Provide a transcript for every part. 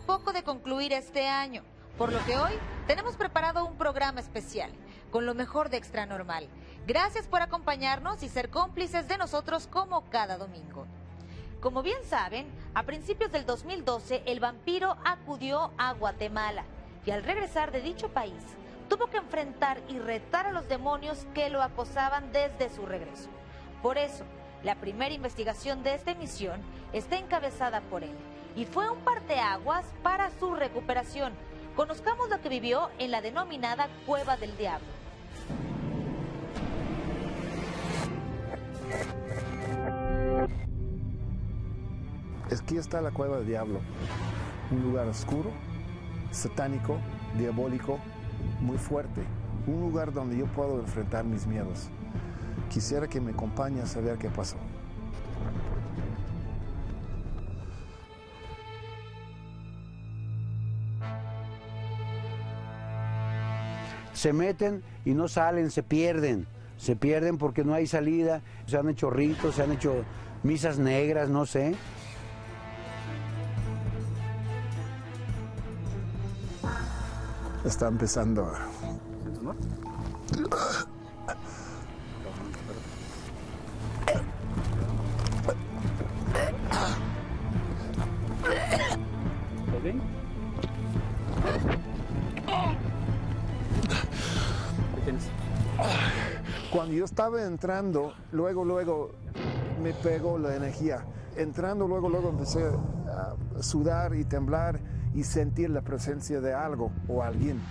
poco de concluir este año, por lo que hoy tenemos preparado un programa especial, con lo mejor de Extra Normal. Gracias por acompañarnos y ser cómplices de nosotros como cada domingo. Como bien saben, a principios del 2012 el vampiro acudió a Guatemala y al regresar de dicho país tuvo que enfrentar y retar a los demonios que lo acosaban desde su regreso. Por eso, la primera investigación de esta emisión está encabezada por él y fue un parteaguas para su recuperación. Conozcamos lo que vivió en la denominada Cueva del Diablo. Aquí está la Cueva del Diablo, un lugar oscuro, satánico, diabólico, muy fuerte, un lugar donde yo puedo enfrentar mis miedos. Quisiera que me acompañe a saber qué pasó. Se meten y no salen, se pierden porque no hay salida, se han hecho ritos, se han hecho misas negras, no sé. Está empezando a... ¿Estás bien? ¿Qué tienes? Cuando yo estaba entrando, luego me pegó la energía. Entrando, luego empecé a sudar y temblar y sentir la presencia de algo o alguien.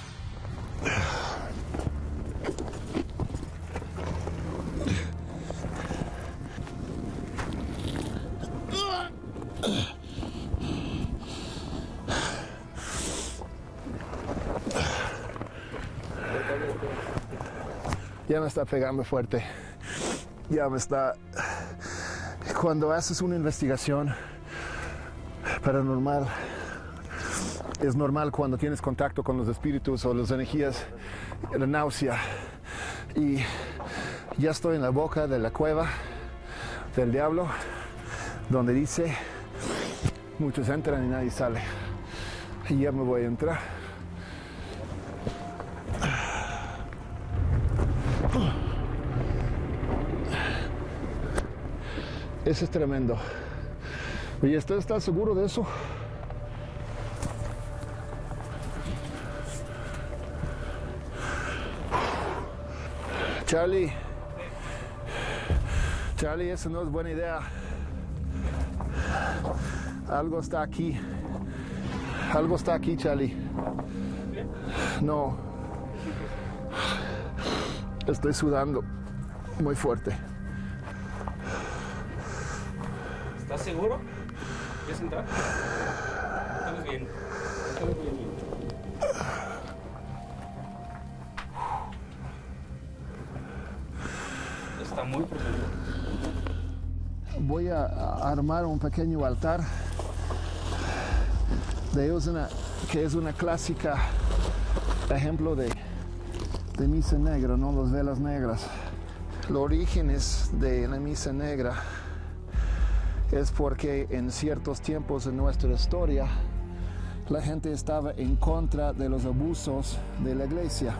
Ya me está pegando fuerte. Ya me está... Cuando haces una investigación paranormal, es normal cuando tienes contacto con los espíritus o las energías, la náusea. Y ya estoy en la boca de la cueva del diablo, donde dice, muchos entran y nadie sale. Y ya me voy a entrar. Eso es tremendo. ¿Y usted está seguro de eso? Charlie, eso no es buena idea. Algo está aquí. Algo está aquí, Charlie. No. Estoy sudando muy fuerte. ¿Estás seguro? ¿Quieres entrar? Estamos bien. Estamos bien. Está muy profundo. Voy a armar un pequeño altar de ellos, que es una clásica ejemplo de misa negra, ¿no? Las velas negras. Los orígenes de la misa negra es porque en ciertos tiempos de nuestra historia la gente estaba en contra de los abusos de la iglesia.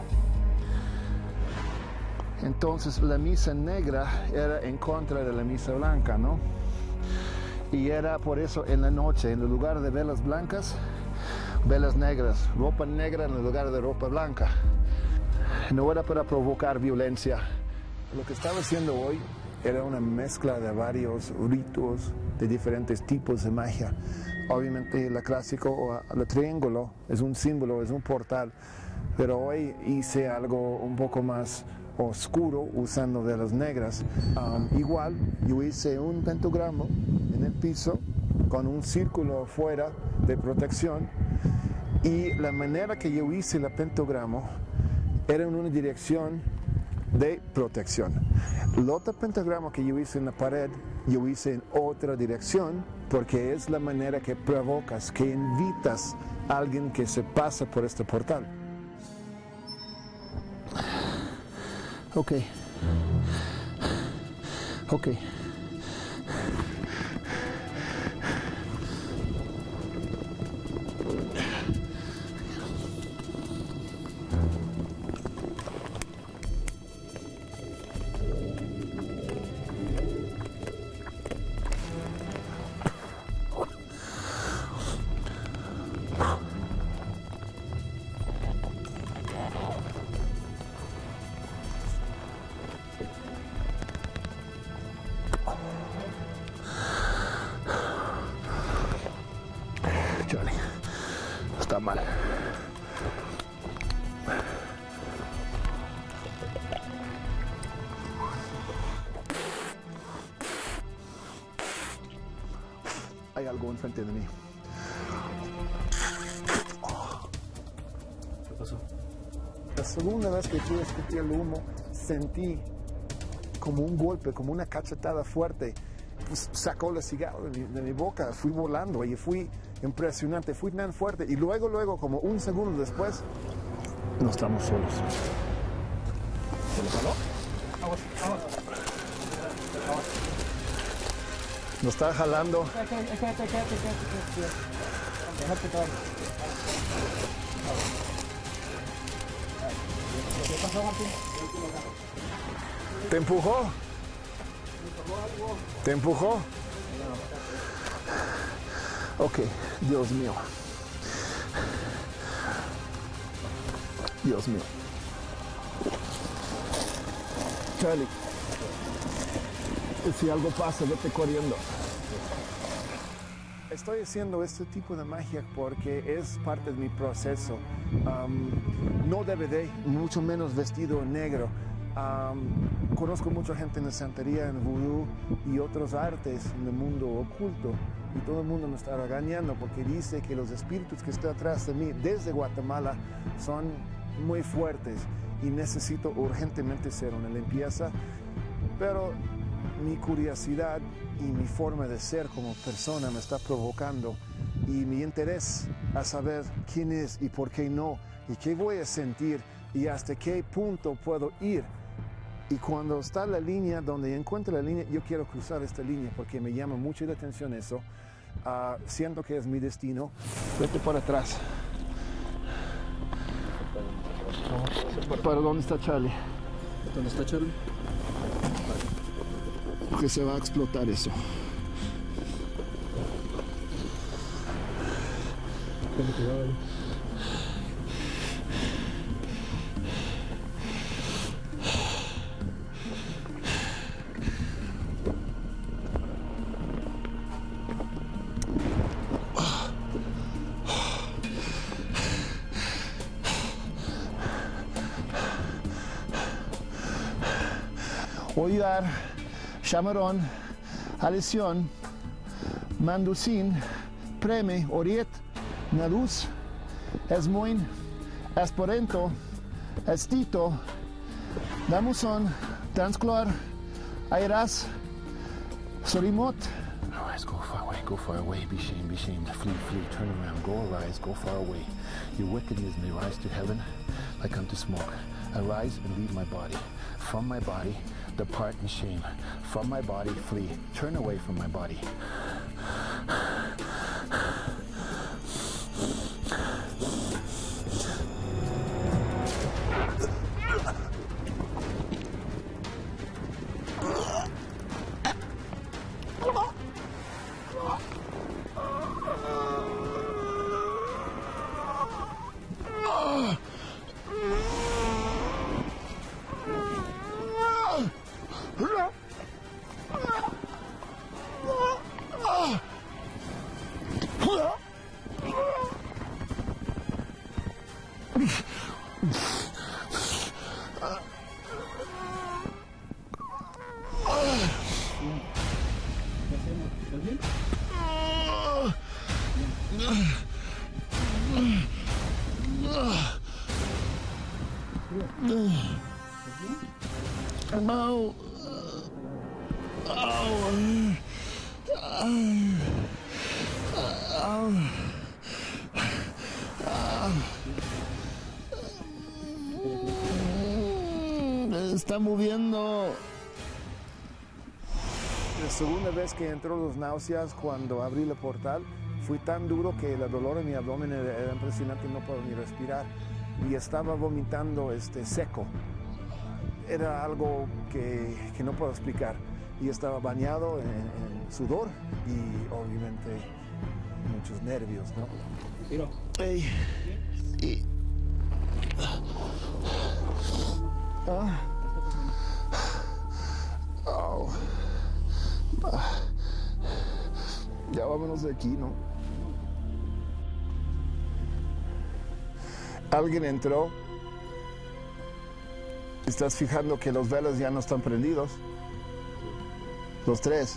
Entonces la misa negra era en contra de la misa blanca, ¿no? Y era por eso en la noche, en lugar de velas blancas, velas negras, ropa negra en lugar de ropa blanca. No era para provocar violencia. Lo que estaba haciendo hoy era una mezcla de varios ritos, de diferentes tipos de magia. Obviamente la clásico o el triángulo es un símbolo, es un portal, pero hoy hice algo un poco más oscuro usando velas negras. Igual yo hice un pentagrama en el piso con un círculo afuera de protección, y la manera que yo hice el pentagrama era en una dirección de protección. El otro pentagrama que yo hice en la pared, yo hice en otra dirección, porque es la manera que provocas, que invitas a alguien que se pasa por este portal. Ok. mal. Hay algo enfrente de mí. ¿Qué pasó? La segunda vez que fui a escupir el humo, sentí como un golpe, como una cachetada fuerte. Pues sacó el cigarro de mi boca, fui volando y fui impresionante, fui tan fuerte. Y luego, como un segundo después, no estamos solos. ¿Se lo jaló? Vamos. Nos está jalando. Quédate. Déjate caer. ¿Qué pasó, Martín? ¿Te empujó? ¿Te empujó? Ok, Dios mío. Dios mío. Charlie, si algo pasa, vete corriendo. Estoy haciendo este tipo de magia porque es parte de mi proceso. No DVD, mucho menos vestido en negro. Conozco mucha gente en la santería, en vudú y otros artes en el mundo oculto, y todo el mundo me está regañando porque dice que los espíritus que están atrás de mí desde Guatemala son muy fuertes y necesito urgentemente hacer una limpieza, pero mi curiosidad y mi forma de ser como persona me está provocando, y mi interés a saber quién es y por qué no, y qué voy a sentir y hasta qué punto puedo ir. Y cuando está la línea, donde encuentro la línea, yo quiero cruzar esta línea porque me llama mucho la atención eso. Siento que es mi destino. Vete para atrás. ¿Para dónde está Charlie? ¿Dónde está Charlie? Porque se va a explotar eso. Ten cuidado ahí. Oidar, Chamarón, Alisión, Manducín, Preme, Oriet, Naluz, Esmoin, Esporento, Estito, Damusón, Transclor, Airas, Sorimot. Arise, go far away, be shamed, flee, turn around, go arise, go far away. Your wickedness may rise to heaven like unto smoke. Arise and leave my body. From my body, depart in shame. From my body, flee. Turn away from my body. No. Está moviendo. La segunda vez que entró los náuseas cuando abrí el portal, fui tan duro que el dolor en mi abdomen era impresionante, no puedo ni respirar. Y estaba vomitando seco. Era algo que no puedo explicar. Y estaba bañado en sudor y obviamente muchos nervios, ¿no? Tiro. Ey. Y... Oh. Ya vámonos de aquí, ¿no? alguien entró. Estás fijando que los velos ya no están prendidos. Los tres.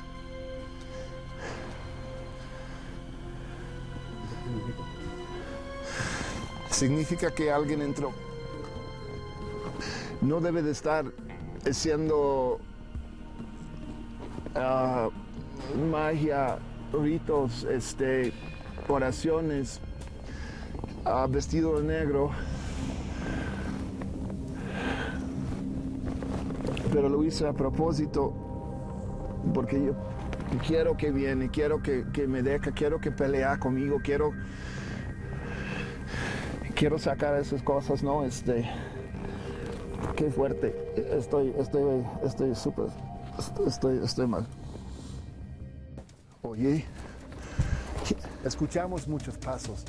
Significa que alguien entró. No debe de estar haciendo magia, ritos, oraciones, vestido de negro. Pero lo hice a propósito porque yo quiero que viene, quiero que me deje, quiero que pelea conmigo, quiero sacar esas cosas, ¿no? Qué fuerte. Estoy súper, estoy mal. Oye, escuchamos muchos pasos.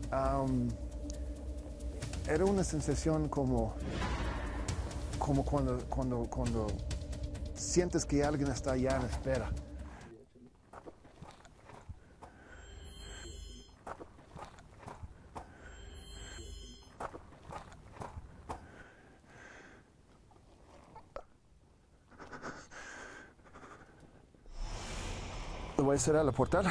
Era una sensación como cuando sientes que alguien está allá en espera. Lo voy a cerrar la portal.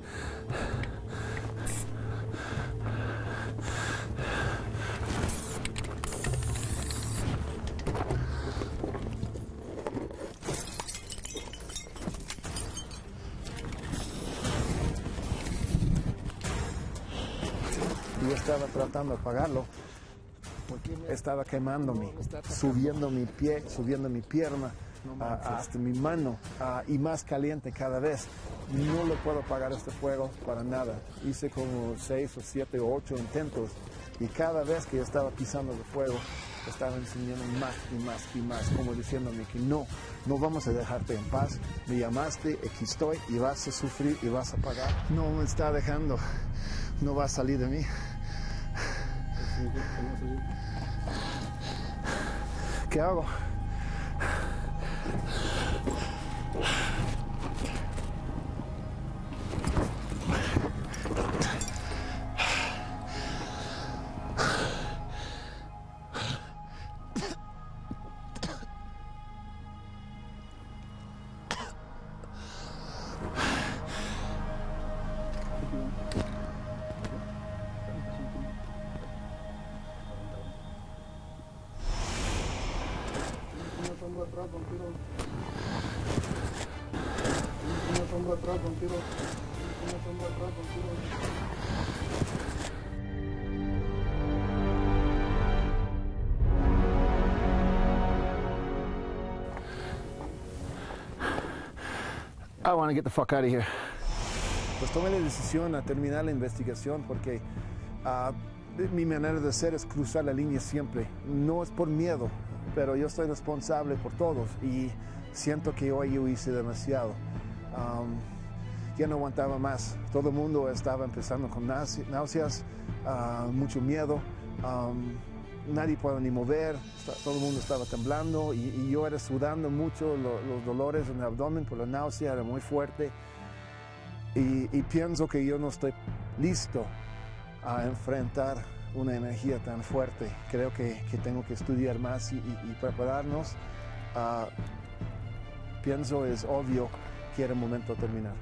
Yo estaba tratando de apagarlo porque estaba quemándome, subiendo mi pie, subiendo mi pierna, hasta mi mano, y más caliente cada vez. No le puedo apagar este fuego para nada. Hice como 6 o 7 o 8 intentos y cada vez que yo estaba pisando el fuego estaba enseñándome más y más y más, como diciéndome que no vamos a dejarte en paz. Me llamaste, aquí estoy y vas a sufrir y vas a pagar. No me está dejando, no va a salir de mí. ¿Qué hago? I want to get the fuck out of here. Pues tomé la decisión a terminar la investigación porque mi manera de ser es cruzar la línea siempre. No es por miedo, pero yo soy responsable por todos y siento que hoy yo hice demasiado. Ya no aguantaba más. Todo el mundo estaba empezando con náuseas, mucho miedo. Nadie podía ni mover, todo el mundo estaba temblando y yo era sudando mucho, los dolores en el abdomen por la náusea era muy fuerte y pienso que yo no estoy listo a enfrentar una energía tan fuerte. Creo que tengo que estudiar más y prepararnos. Pienso es obvio que era el momento de terminar.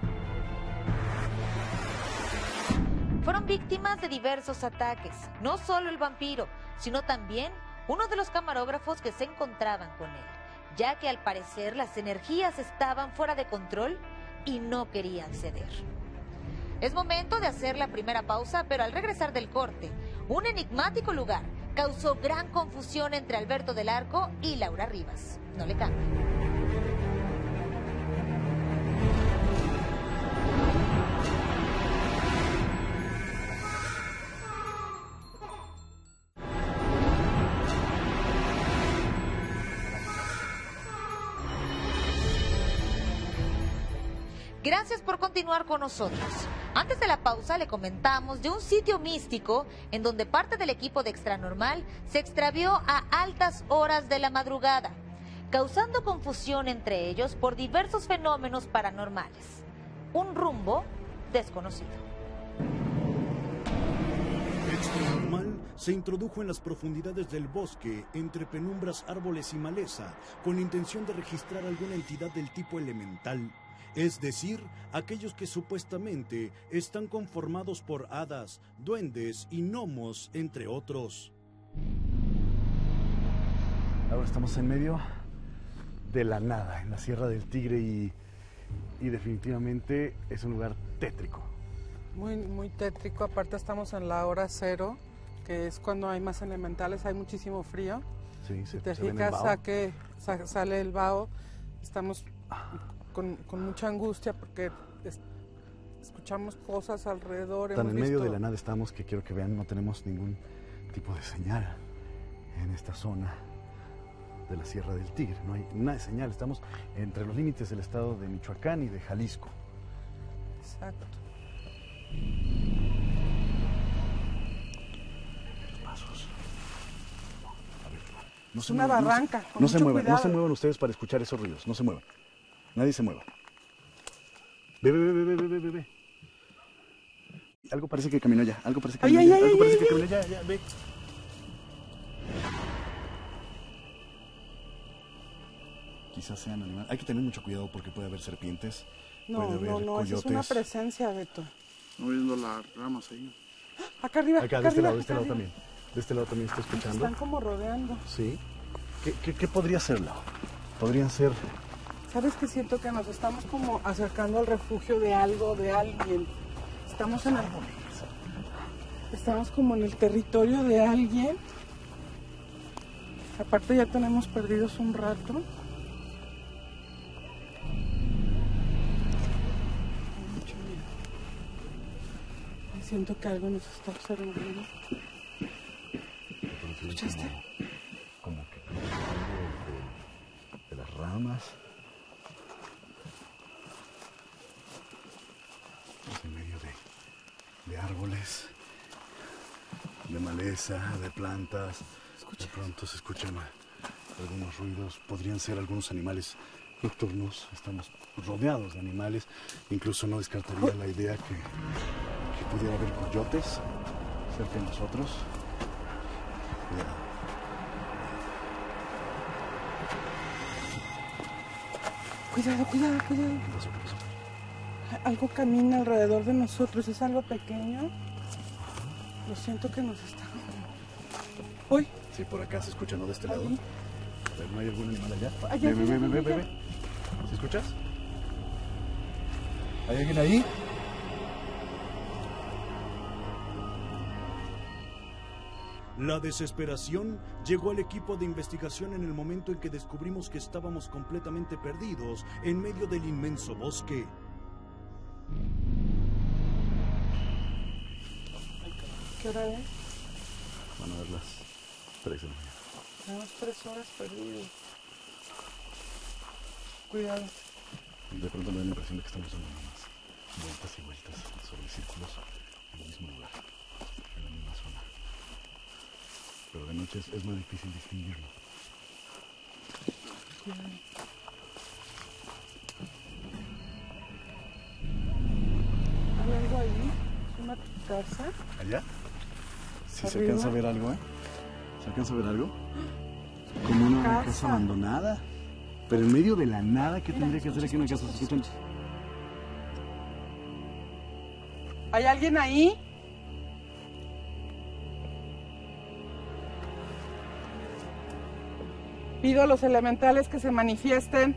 Fueron víctimas de diversos ataques, no solo el vampiro, sino también uno de los camarógrafos que se encontraban con él, ya que al parecer las energías estaban fuera de control y no querían ceder. Es momento de hacer la primera pausa, pero al regresar del corte, un enigmático lugar causó gran confusión entre Alberto del Arco y Laura Rivas. No le cambien. Gracias por continuar con nosotros. Antes de la pausa le comentamos de un sitio místico en donde parte del equipo de Extranormal se extravió a altas horas de la madrugada, causando confusión entre ellos por diversos fenómenos paranormales. Un rumbo desconocido. Extranormal se introdujo en las profundidades del bosque, entre penumbras, árboles y maleza, con la intención de registrar alguna entidad del tipo elemental, es decir, aquellos que supuestamente están conformados por hadas, duendes y gnomos, entre otros. Ahora estamos en medio de la nada, en la Sierra del Tigre, y definitivamente es un lugar tétrico. Muy tétrico. Aparte estamos en la hora cero, que es cuando hay más elementales, hay muchísimo frío. Sí, si te fijas, sale el vaho. Estamos con mucha angustia porque escuchamos cosas alrededor. Tan en medio de la nada estamos que quiero que vean, no tenemos ningún tipo de señal en esta zona de la Sierra del Tigre. No hay nada de señal. Estamos entre los límites del estado de Michoacán y de Jalisco. Exacto. Pasos. A ver, no es una barranca. No se muevan ustedes para escuchar esos ruidos. No se muevan. Nadie se mueva. Ve. Algo parece que caminó ya. Algo parece que caminó ya. Algo parece que caminó ya. Ve. Quizás sean animales. Hay que tener mucho cuidado porque puede haber serpientes. Puede haber coyotes. Es una presencia, Beto. No viendo las ramas ahí. Acá arriba. Acá, de este lado también. De este lado también está escuchando. Están como rodeando. Sí. ¿Qué podría ser, Lau? Podrían ser... ¿Sabes qué? Siento que nos estamos como acercando al refugio de algo, de alguien. Estamos como en el territorio de alguien. Aparte ya tenemos perdidos un rato. Siento que algo nos está observando. ¿Escuchaste? Como que de las ramas. En medio de árboles, de maleza, de plantas. De pronto se escuchan algunos ruidos. Podrían ser algunos animales nocturnos. Estamos rodeados de animales. Incluso no descartaría la idea que pudiera haber coyotes cerca de nosotros. Cuidado. Algo camina alrededor de nosotros, es algo pequeño. Lo siento que nos está... ¡Uy! Sí, por acá se escucha, ¿no? De este lado. Ahí. A ver, ¿no hay algún animal allá? Ve. ¿Sí escuchas? ¿Hay alguien ahí? La desesperación llegó al equipo de investigación en el momento en que descubrimos que estábamos completamente perdidos en medio del inmenso bosque. ¿Qué hora es? Van a ver las 3 de la mañana. Tenemos 3 horas perdidos. Cuidado. De pronto me da la impresión de que estamos dando más vueltas y vueltas sobre círculos en el mismo lugar, en la misma zona. Pero de noche es muy difícil distinguirlo. Cuidado. ¿Hay algo ahí? ¿Es una casa? ¿Allá? Sí, se alcanza a ver algo, ¿eh? ¿Se alcanza a ver algo? Como una casa abandonada. Pero en medio de la nada, ¿qué tendría que hacer aquí una casa? ¿Se escuchan? ¿Hay alguien ahí? Pido a los elementales que se manifiesten.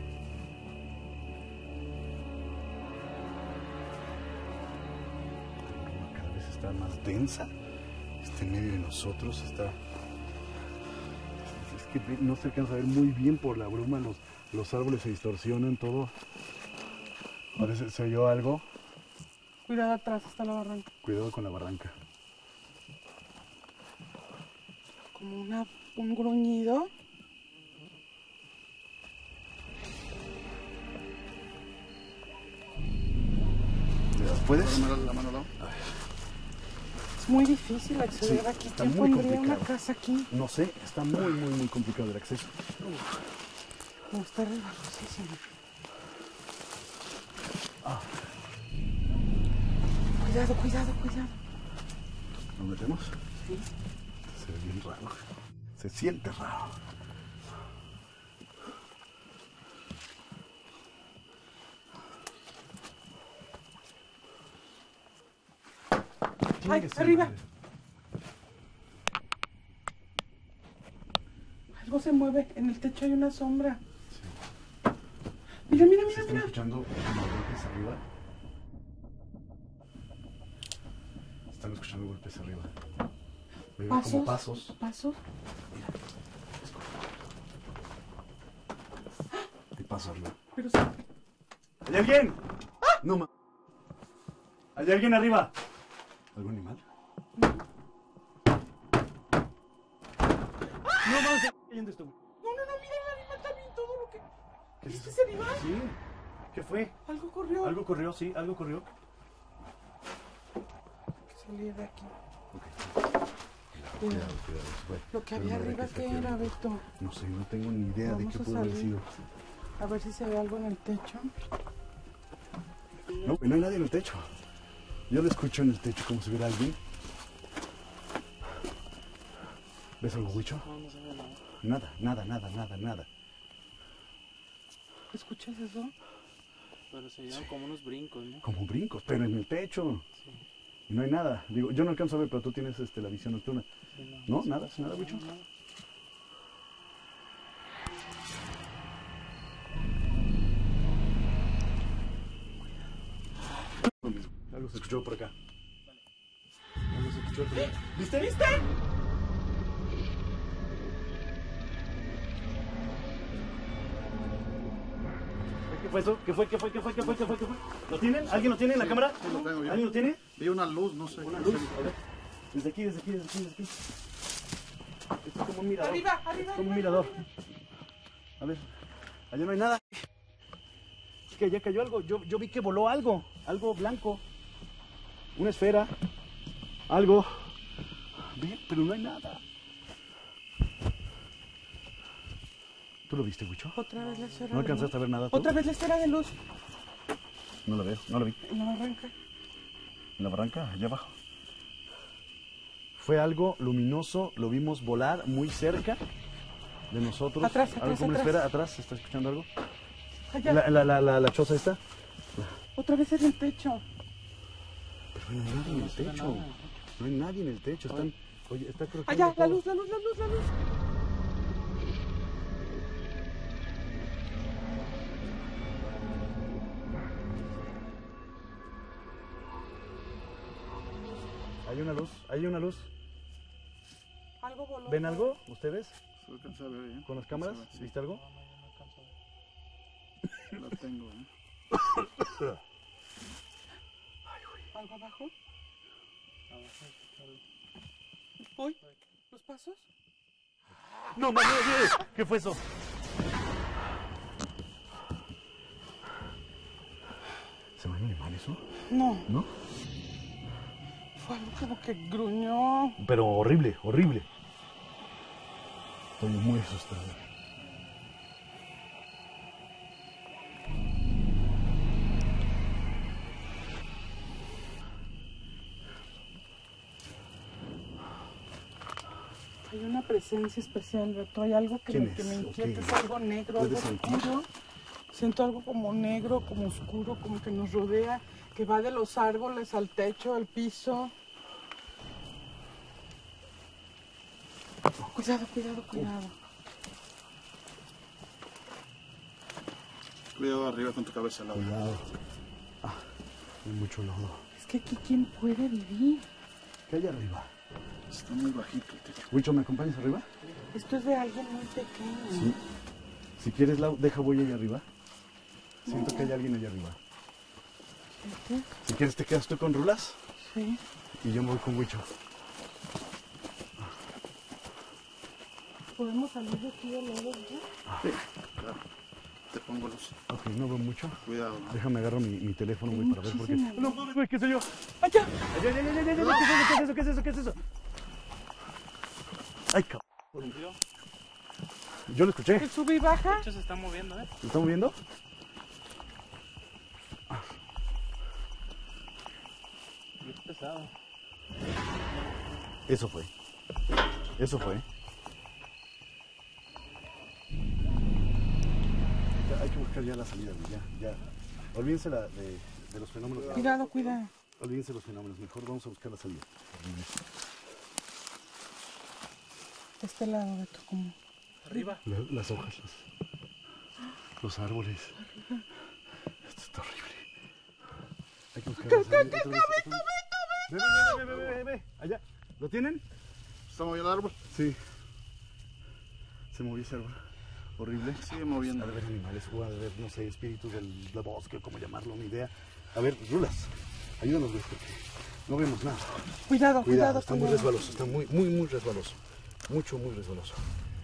Cada vez está más densa. Está en medio de nosotros, está... Es que no se alcanza a ver muy bien por la bruma, los árboles se distorsionan, todo. Parece, ¿se oyó algo? Cuidado, atrás está la barranca. Cuidado con la barranca. Como un gruñido. ¿Puedes? La mano, ¿no? Es muy difícil acceder aquí. Está ¿Quién muy pondría complicado. una casa aquí? No sé, está muy complicado el acceso. No, está resbalosísimo. Cuidado. ¿Nos metemos? Sí. Se ve bien raro. Se siente raro. ¡Ay, arriba! Algo se mueve. En el techo hay una sombra. Mira, mira, mira, ¿Están mira. escuchando golpes arriba? Están escuchando golpes arriba. Veo como pasos. ¿Pasos? Hay pasos arriba. Pero sí. ¿Hay alguien? No, ¿hay alguien arriba? ¿Algún animal? No, vamos a cayendo esto. No, mira, el animal también, todo lo que... ¿Qué es ¿Viste eso? ese animal? Sí. ¿Qué fue? Algo corrió. Algo corrió, sí, algo corrió. Que salía de aquí. Cuidado, cuidado. Fue. Lo que Pero había no era arriba, que ¿qué está era, aquí. Beto? No sé, no tengo ni idea de Vamos qué a pudo haber salir. sido. A ver si se ve algo en el techo. No, no hay nadie en el techo. Yo lo escucho en el techo como si hubiera alguien. ¿Ves algo, Huicho? No, no se ve nada. Nada. ¿Escuchas eso? Pero se llevan como unos brincos, ¿no? Como brincos, pero en el techo. Sí. Y no hay nada. Digo, yo no alcanzo a ver, pero tú tienes la visión nocturna. Sí, ¿No? se ¿Nada? pasa ¿Nada, Huicho? nada. Algo se escuchó por acá. Algo se escuchó por acá. ¿Viste? ¿Viste? ¿Qué fue eso? ¿Qué fue? ¿Lo tienen? ¿Alguien lo tiene en la cámara? Sí, lo tengo yo. ¿Alguien lo tiene? Vi una luz, no sé. Una luz. A ver. Desde aquí. Esto es como un mirador. Arriba, arriba. Es como un mirador. A ver. Allá no hay nada. Es que allá cayó algo. Yo vi que voló algo. Algo blanco. Una esfera. Algo. Ve, pero no hay nada. ¿Tú lo viste, Huicho? Otra vez la esfera. ¿No alcanzaste a ver nada tú? Otra vez la esfera de luz. No la veo, no la vi. En la barranca. En la barranca, allá abajo. Fue algo luminoso, lo vimos volar muy cerca de nosotros. Atrás, Algo atrás, como una atrás. esfera, atrás, ¿está escuchando algo? Allá. La choza esta. Otra vez en el techo. Pero no hay nadie en el techo. No hay nadie en el techo. Están. Oye, está crujando Allá, la todo. luz, la luz, la luz, la luz. Hay una luz, hay una luz. Algo voló. ¿Ven algo ustedes Se alcanza a ver bien. con las cámaras? Sí, ¿Viste algo? la tengo, ¿eh? ¿Algo abajo? ¿Uy? ¿Los pasos? No, mami, ¿qué fue eso? ¿Se ve un animal eso? No, ¿No? fue algo como que gruñó. Pero horrible, horrible. Estoy muy asustado. Hay una presencia especial, Beto. Hay algo que ¿Quién me, que es? me ¿O inquieta, qué? es algo negro, algo ¿Puedes sentir? oscuro. Siento algo como negro, como oscuro, como que nos rodea, que va de los árboles al techo, al piso. Cuidado, cuidado, cuidado. Cuidado arriba con tu cabeza, Laura. Cuidado. Hay mucho lodo. Es que aquí, ¿quién puede vivir? ¿Qué hay arriba? Está muy bajito el techo. Huicho, ¿me acompañas arriba? Esto es de alguien muy pequeño. Sí. Si quieres, Lau, deja voy allá arriba. Siento que hay alguien allá arriba. ¿Este? Si quieres, te quedas tú con Rulas Sí. y yo me voy con Huicho. ¿Podemos salir de aquí del lodo ya? Claro. Te pongo luz. Ok, no veo mucho. Cuidado, ¿no? Déjame agarro mi teléfono, güey, para ver por qué. Muchísimo. No, güey, ¿qué soy yo? ¡Allá! ¿Qué es eso? ¿Qué es eso? ¿Qué es eso? Ay, cabrón. Yo lo escuché. ¿El sube y baja? De hecho se está moviendo, ¿eh? ¿Lo estamos viendo? Es pesado. Eso fue. Eso fue. Hay que buscar ya la salida, güey. Ya. Olvídense de los fenómenos. Cuidado, cuidado. Olvídense los fenómenos. Mejor vamos a buscar la salida. De este lado, Beto, como... Arriba. Las hojas, los árboles. Esto está horrible. Hay que buscar la salida. Ve. Allá. ¿Lo tienen? ¿Está moviendo el árbol? Sí. Se movió ese árbol. Horrible. Sigue moviendo. Ha de haber animales, o ha de haber, no sé, espíritus del bosque, como llamarlo, ni idea. A ver, Rulas, ayúdanos, güey, porque no vemos nada. Cuidado. Está muy resbaloso, está muy resbaloso. Muy resbaloso.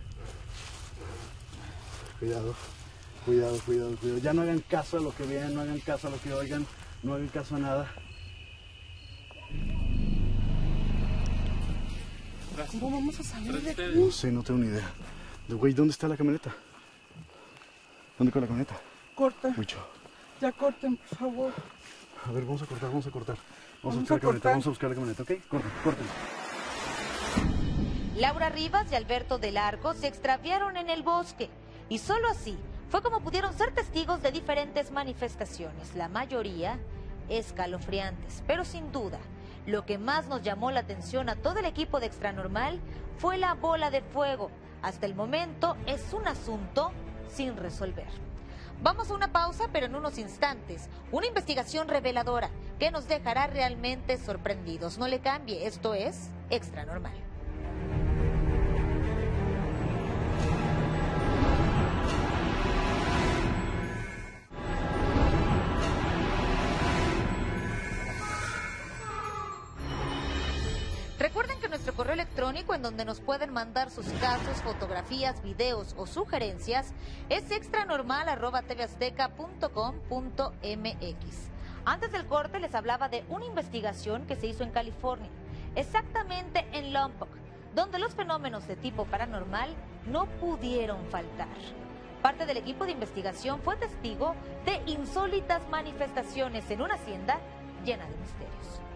Cuidado. Ya no hagan caso a lo que vean, no hagan caso a lo que oigan, no hagan caso a nada. ¿Cómo vamos a salir de aquí? No sé, no tengo ni idea. Güey, ¿dónde está la camioneta? ¿Dónde queda la camioneta? Corta. Mucho. Ya corten, por favor. A ver, vamos a cortar. Vamos a buscar la camioneta, cortar. vamos a buscar la camioneta, ¿ok? Corten. Laura Rivas y Alberto del Arco se extraviaron en el bosque y solo así fue como pudieron ser testigos de diferentes manifestaciones, la mayoría escalofriantes, pero sin duda lo que más nos llamó la atención a todo el equipo de Extranormal fue la bola de fuego. Hasta el momento es un asunto sin resolver. Vamos a una pausa, pero en unos instantes, una investigación reveladora que nos dejará realmente sorprendidos. No le cambie, esto es Extranormal. Recuerden que nuestro correo electrónico en donde nos pueden mandar sus casos, fotografías, videos o sugerencias es extranormal@tvazteca.com.mx. Antes del corte les hablaba de una investigación que se hizo en California, exactamente en Lompoc, donde los fenómenos de tipo paranormal no pudieron faltar. Parte del equipo de investigación fue testigo de insólitas manifestaciones en una hacienda llena de misterios.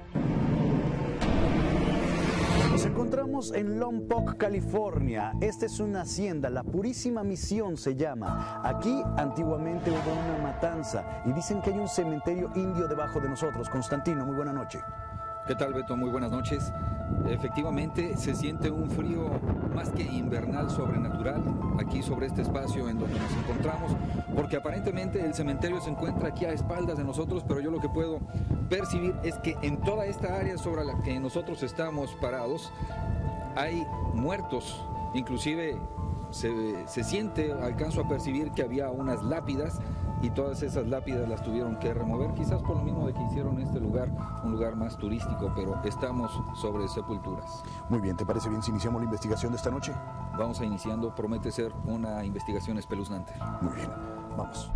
Nos encontramos en Lompoc, California. Esta es una hacienda, la Purísima Misión se llama. Aquí antiguamente hubo una matanza y dicen que hay un cementerio indio debajo de nosotros. Constantino, muy buena noche. ¿Qué tal, Beto? Muy buenas noches. Efectivamente, se siente un frío más que invernal, sobrenatural, aquí sobre este espacio en donde nos encontramos, porque aparentemente el cementerio se encuentra aquí a espaldas de nosotros, pero yo lo que puedo percibir es que en toda esta área sobre la que nosotros estamos parados hay muertos, inclusive se siente, alcanzo a percibir que había unas lápidas y todas esas lápidas las tuvieron que remover, quizás por lo mismo de que hicieron este lugar un lugar más turístico, pero estamos sobre sepulturas. Muy bien, ¿te parece bien si iniciamos la investigación de esta noche? Vamos a iniciando, promete ser una investigación espeluznante. Muy bien, vamos.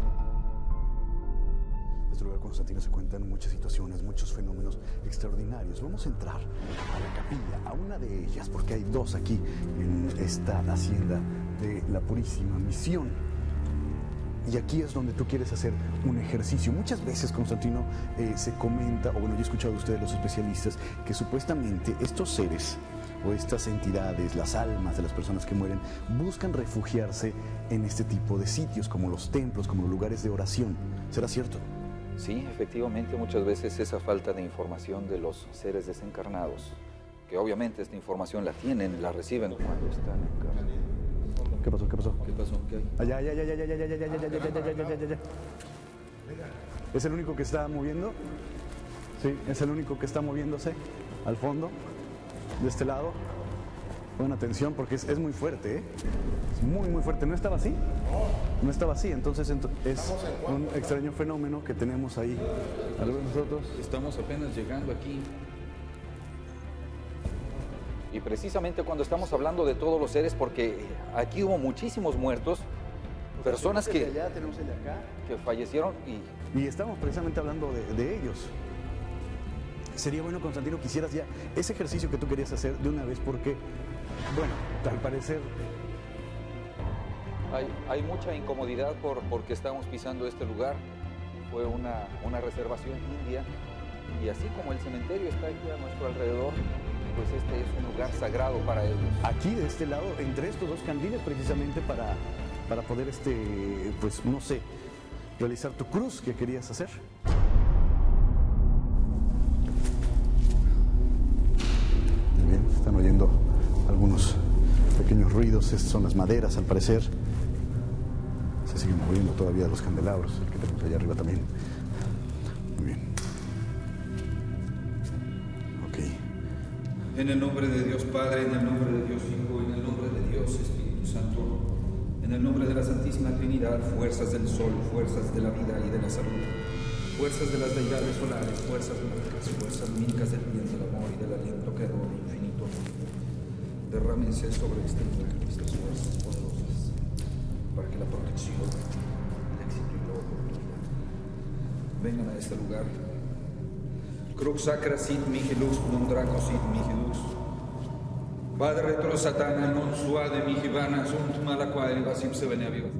En este lugar, Constantino, se cuentan muchas situaciones, muchos fenómenos extraordinarios. Vamos a entrar a la capilla, a una de ellas, porque hay dos aquí en esta hacienda de la Purísima Misión. Y aquí es donde tú quieres hacer un ejercicio. Muchas veces, Constantino, se comenta, o bueno, yo he escuchado de ustedes, los especialistas, que supuestamente estos seres o estas entidades, las almas de las personas que mueren, buscan refugiarse en este tipo de sitios, como los templos, como los lugares de oración. ¿Será cierto? Sí, efectivamente, muchas veces esa falta de información de los seres desencarnados, que obviamente esta información la tienen, la reciben cuando están encarnados. ¿Qué pasó? ¿Qué pasó? ¿Qué pasó? ¿Qué hay? Allá. ¿Es el único que está moviendo? Sí, es el único que está moviéndose al fondo, de este lado. Pon atención porque es muy fuerte, ¿eh? Es muy fuerte. ¿No estaba así? No estaba así, entonces es un extraño fenómeno que tenemos ahí. Nosotros estamos apenas llegando aquí. Y precisamente cuando estamos hablando de todos los seres, porque aquí hubo muchísimos muertos, personas que fallecieron y estamos precisamente hablando de ellos. Sería bueno, Constantino, que hicieras ya ese ejercicio que tú querías hacer de una vez, porque, bueno, al parecer... Hay mucha incomodidad porque estamos pisando este lugar. Fue una reservación india, y así como el cementerio está aquí a nuestro alrededor, pues este es un lugar sagrado para ellos. Aquí, de este lado, entre estos dos candiles, precisamente para poder, pues, no sé, realizar tu cruz que querías hacer. Muy bien, están oyendo algunos pequeños ruidos. Estas son las maderas, al parecer. Se siguen moviendo todavía los candelabros, el que tenemos allá arriba también. Muy bien. Ok. En el nombre de Dios Padre, en el nombre de Dios Hijo, en el nombre de Dios Espíritu Santo, en el nombre de la Santísima Trinidad, fuerzas del sol, fuerzas de la vida y de la salud, fuerzas de las deidades solares, fuerzas mágicas, fuerzas mínicas del bien, del amor y del aliento creador infinito, derrámense sobre este lugar estas fuerzas poderosas, para que la protección, el éxito y la oportunidad vengan a este lugar. Crux sacra sit mihi lux, non draco sit mihi lux. Padre retro satana, non suade mihi vana, sunt mala quae vasip se vene aviva.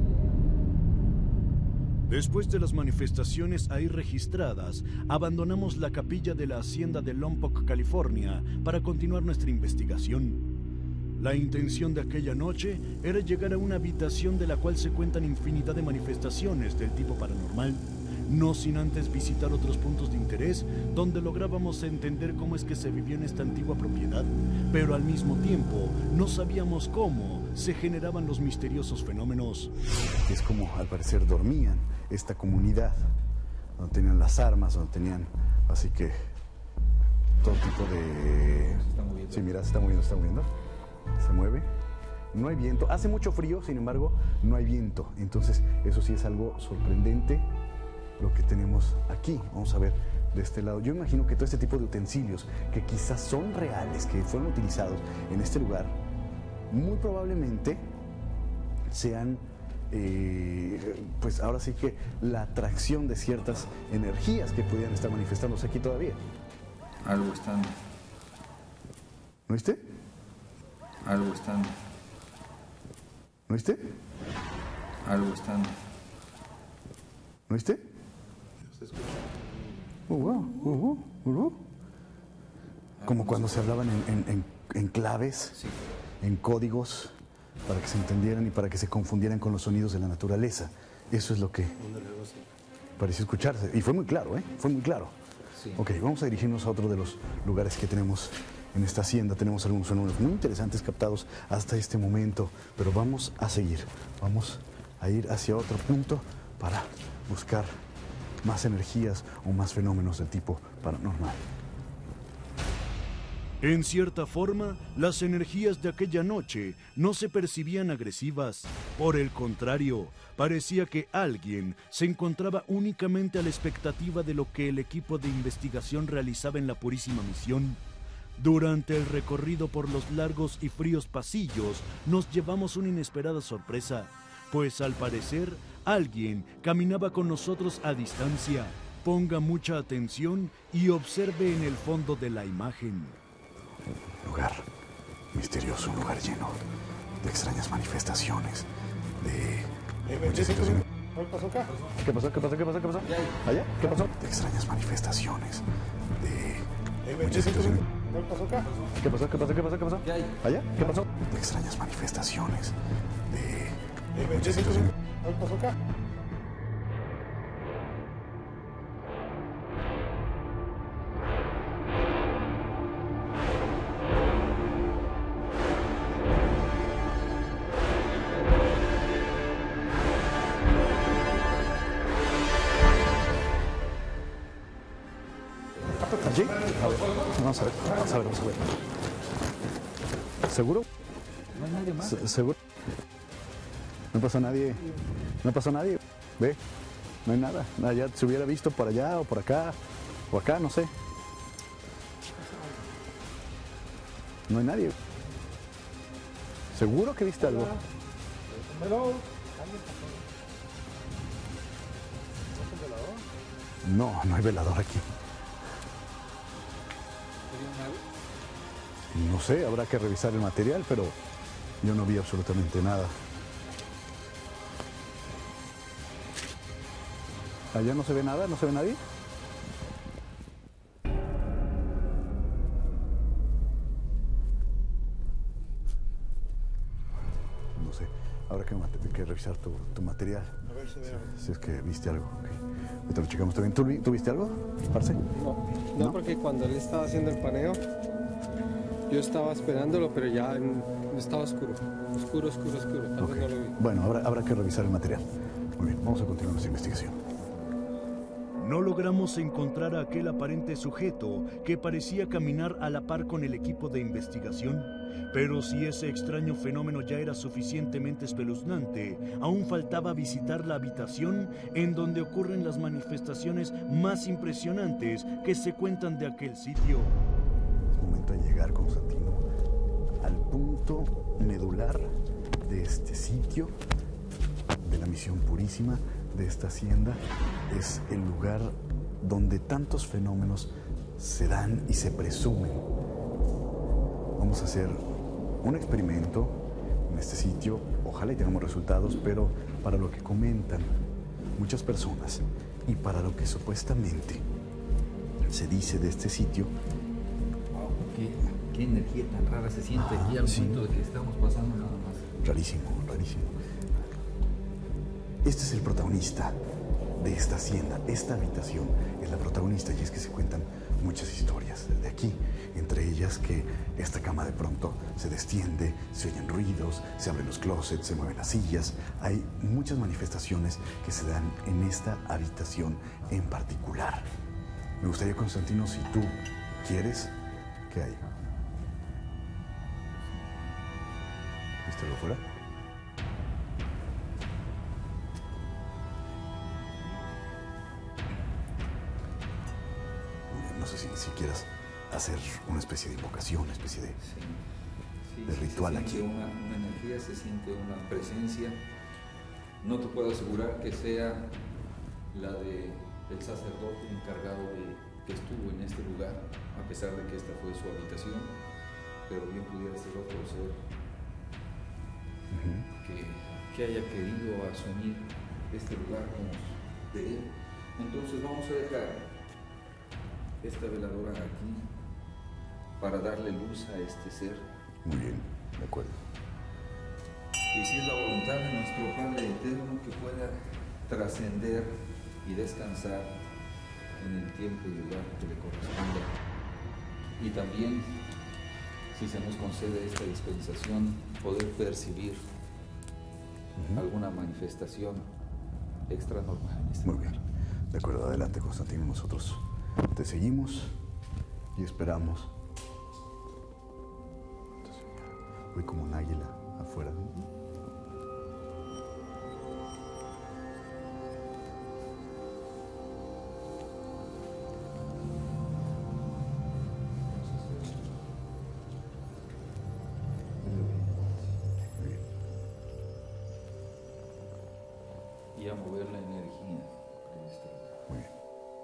Después de las manifestaciones ahí registradas, abandonamos la capilla de la hacienda de Lompoc, California, para continuar nuestra investigación. La intención de aquella noche era llegar a una habitación de la cual se cuentan infinidad de manifestaciones del tipo paranormal, no sin antes visitar otros puntos de interés donde lográbamos entender cómo es que se vivió en esta antigua propiedad, pero al mismo tiempo no sabíamos cómo se generaban los misteriosos fenómenos. Es como al parecer dormían esta comunidad, donde tenían las armas, donde tenían, así que todo tipo de... Sí, mira, se está moviendo, se mueve. No hay viento, hace mucho frío, sin embargo, no hay viento. Entonces, eso sí es algo sorprendente lo que tenemos aquí. Vamos a ver de este lado. Yo imagino que todo este tipo de utensilios, que quizás son reales, que fueron utilizados en este lugar, muy probablemente sean, pues ahora sí que la atracción de ciertas energías que pudieran estar manifestándose aquí todavía. Algo están. ¿No viste? Algo están. ¿No viste? Algo están. ¿No viste? Como cuando se hablaban en claves, Sí. en códigos, para que se entendieran y para que se confundieran con los sonidos de la naturaleza. Eso es lo que pareció escucharse. Y fue muy claro, ¿eh? Fue muy claro. Sí. Ok, vamos a dirigirnos a otro de los lugares que tenemos en esta hacienda. Tenemos algunos fenómenos muy interesantes captados hasta este momento, pero vamos a seguir. Vamos a ir hacia otro punto para buscar más energías o más fenómenos del tipo paranormal. En cierta forma, las energías de aquella noche no se percibían agresivas. Por el contrario, parecía que alguien se encontraba únicamente a la expectativa de lo que el equipo de investigación realizaba en la Purísima Misión. Durante el recorrido por los largos y fríos pasillos, nos llevamos una inesperada sorpresa, pues al parecer, alguien caminaba con nosotros a distancia. Ponga mucha atención y observe en el fondo de la imagen. Un lugar misterioso, un lugar lleno de extrañas manifestaciones, de muchas situaciones. ¿Qué pasó? ¿Allá? ¿Qué pasó? De extrañas manifestaciones, de muchas situaciones. ¿Qué pasó? ¿Allá? ¿Qué pasó? De extrañas manifestaciones, de muchas situaciones. ¿Allí? A ver, vamos a ver. ¿Seguro? No hay nadie más. ¿Seguro? No pasó nadie. Ve, no hay nada. Allá se hubiera visto por allá o por acá. O acá, no sé. No hay nadie. ¿Seguro que viste algo? No, no hay velador aquí. No sé, habrá que revisar el material, pero yo no vi absolutamente nada. ¿Allá no se ve nada? ¿No se ve nadie? revisar tu material. A ver si ve algo. Si es que viste algo. Okay. Ahorita lo checamos también. ¿Tú viste algo, Parce? No, porque cuando él estaba haciendo el paneo, yo estaba esperándolo, pero ya estaba oscuro. Oscuro. Tal vez no lo vi. Bueno, habrá que revisar el material. Muy bien, vamos a continuar nuestra investigación. No logramos encontrar a aquel aparente sujeto que parecía caminar a la par con el equipo de investigación, pero si ese extraño fenómeno ya era suficientemente espeluznante, aún faltaba visitar la habitación en donde ocurren las manifestaciones más impresionantes que se cuentan de aquel sitio. Es momento de llegar, Constantino, al punto medular de este sitio, de la misión purísima de esta hacienda. Es el lugar donde tantos fenómenos se dan y se presumen. Vamos a hacer un experimento en este sitio, ojalá y tengamos resultados, pero para lo que comentan muchas personas y para lo que supuestamente se dice de este sitio. Wow, qué energía tan rara se siente aquí al momento de que estamos pasando nada más. Rarísimo. Este es el protagonista de esta hacienda. Esta habitación es la protagonista, y es que se cuentan muchas historias de aquí, entre ellas que esta cama de pronto se destiende, se oyen ruidos, se abren los closets, se mueven las sillas. Hay muchas manifestaciones que se dan en esta habitación en particular. Me gustaría, Constantino, si tú quieres, ¿qué hay? ¿Viste algo fuera? No sé si quieras hacer una especie de invocación, una especie de ritual se aquí. siente una energía, se siente una presencia. No te puedo asegurar que sea la del sacerdote encargado que estuvo en este lugar, a pesar de que esta fue su habitación, pero bien pudiera ser otro ser que haya querido asumir este lugar como de él. Entonces vamos a dejar esta veladora aquí para darle luz a este ser. Muy bien, de acuerdo. Y si es la voluntad de nuestro Padre Eterno que pueda trascender y descansar en el tiempo y lugar que le corresponda. Y también, si se nos concede esta dispensación, poder percibir alguna manifestación extra normal en este Muy lugar. bien, de acuerdo, adelante, Constantino, nosotros te seguimos y esperamos. Voy como un águila afuera. Y a mover la energía de este lugar. Muy bien.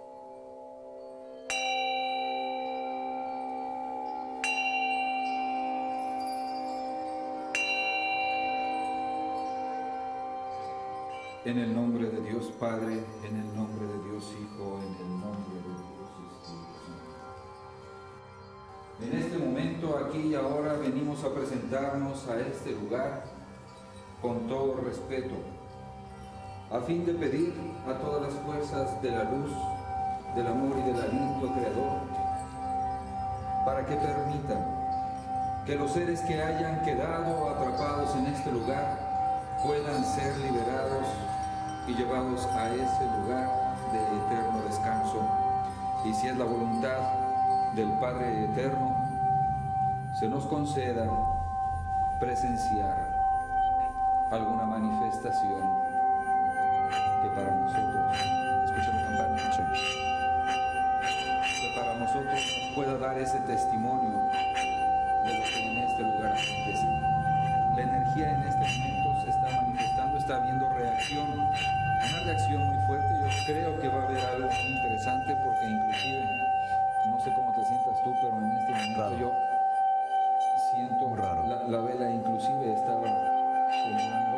En el nombre de Dios Padre, en el nombre de Dios Hijo, en el nombre de Dios Espíritu Santo. En este momento, aquí y ahora, venimos a presentarnos a este lugar con todo respeto, a fin de pedir a todas las fuerzas de la luz, del amor y del aliento creador, para que permitan que los seres que hayan quedado atrapados en este lugar puedan ser liberados y llevados a ese lugar de eterno descanso. Y si es la voluntad del Padre Eterno, se nos conceda presenciar alguna manifestación que para nosotros, escuchen la campana, que para nosotros nos pueda dar ese testimonio de lo que en este lugar acontece. La energía en este momento se está manifestando, está habiendo reacción, una reacción muy fuerte. Yo creo que va a haber algo muy interesante, porque inclusive, no sé cómo te sientas tú, pero en este momento yo siento la vela inclusive estaba temblando.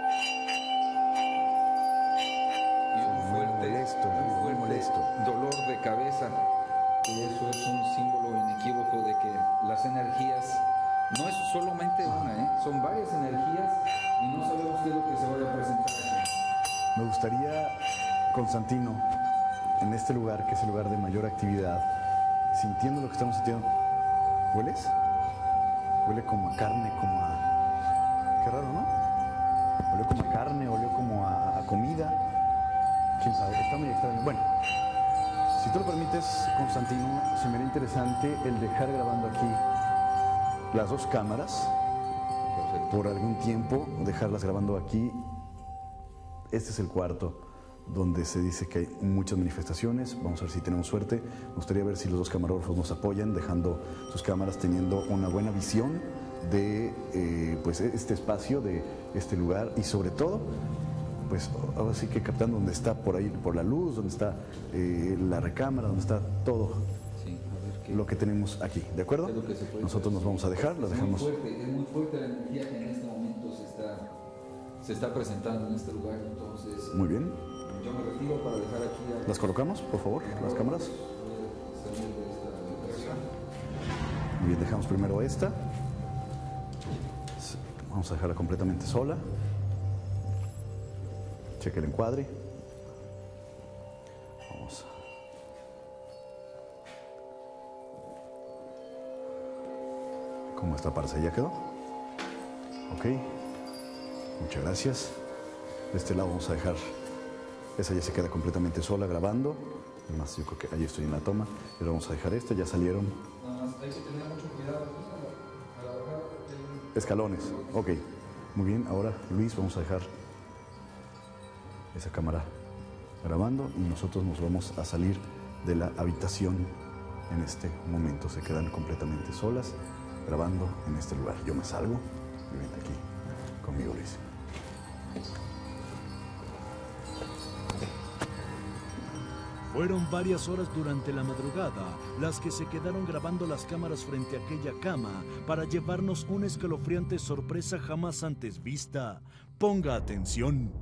Y un fuerte dolor de cabeza. Y eso es un símbolo inequívoco de que las energías No es solamente una, son varias energías y no sabemos qué es lo que se vaya a presentar aquí. Me gustaría, Constantino, en este lugar, que es el lugar de mayor actividad, sintiendo lo que estamos sintiendo. ¿Hueles? Huele como a carne, como a... Qué raro, ¿no? Olió como a carne, olió como a comida. ¿Quién sabe? Está muy extraño. Bueno, si tú lo permites, Constantino, se me haría interesante el dejar grabando aquí las dos cámaras. Por algún tiempo, dejarlas grabando aquí. Este es el cuarto donde se dice que hay muchas manifestaciones. Vamos a ver si tenemos suerte. Me gustaría ver si los dos camarógrafos nos apoyan, dejando sus cámaras, teniendo una buena visión de pues este espacio, de este lugar, y sobre todo, pues ahora sí que captando dónde está por ahí, por la luz, dónde está la recámara, dónde está todo lo que tenemos aquí, ¿de acuerdo? Nosotros nos vamos a dejar, las dejamos. Es muy fuerte la energía que en este momento se está presentando en este lugar, entonces... Muy bien. Yo me retiro para dejar aquí... ¿Las colocamos, por favor, las cámaras? Muy bien, dejamos primero esta. Vamos a dejarla completamente sola. Cheque el encuadre. Vamos. ¿Cómo está, parce? ¿Ya quedó? Ok. Muchas gracias. De este lado vamos a dejar... Esa ya se queda completamente sola grabando. Además, yo creo que ahí estoy en la toma. Pero vamos a dejar esta, ya salieron. Nada más hay que tener mucho cuidado aquí a bajar. Escalones, ok. Muy bien, ahora Luis, vamos a dejar esa cámara grabando y nosotros nos vamos a salir de la habitación en este momento. Se quedan completamente solas grabando en este lugar. Yo me salgo y vente aquí conmigo, Luis. Fueron varias horas durante la madrugada las que se quedaron grabando las cámaras frente a aquella cama para llevarnos una escalofriante sorpresa jamás antes vista. Ponga atención.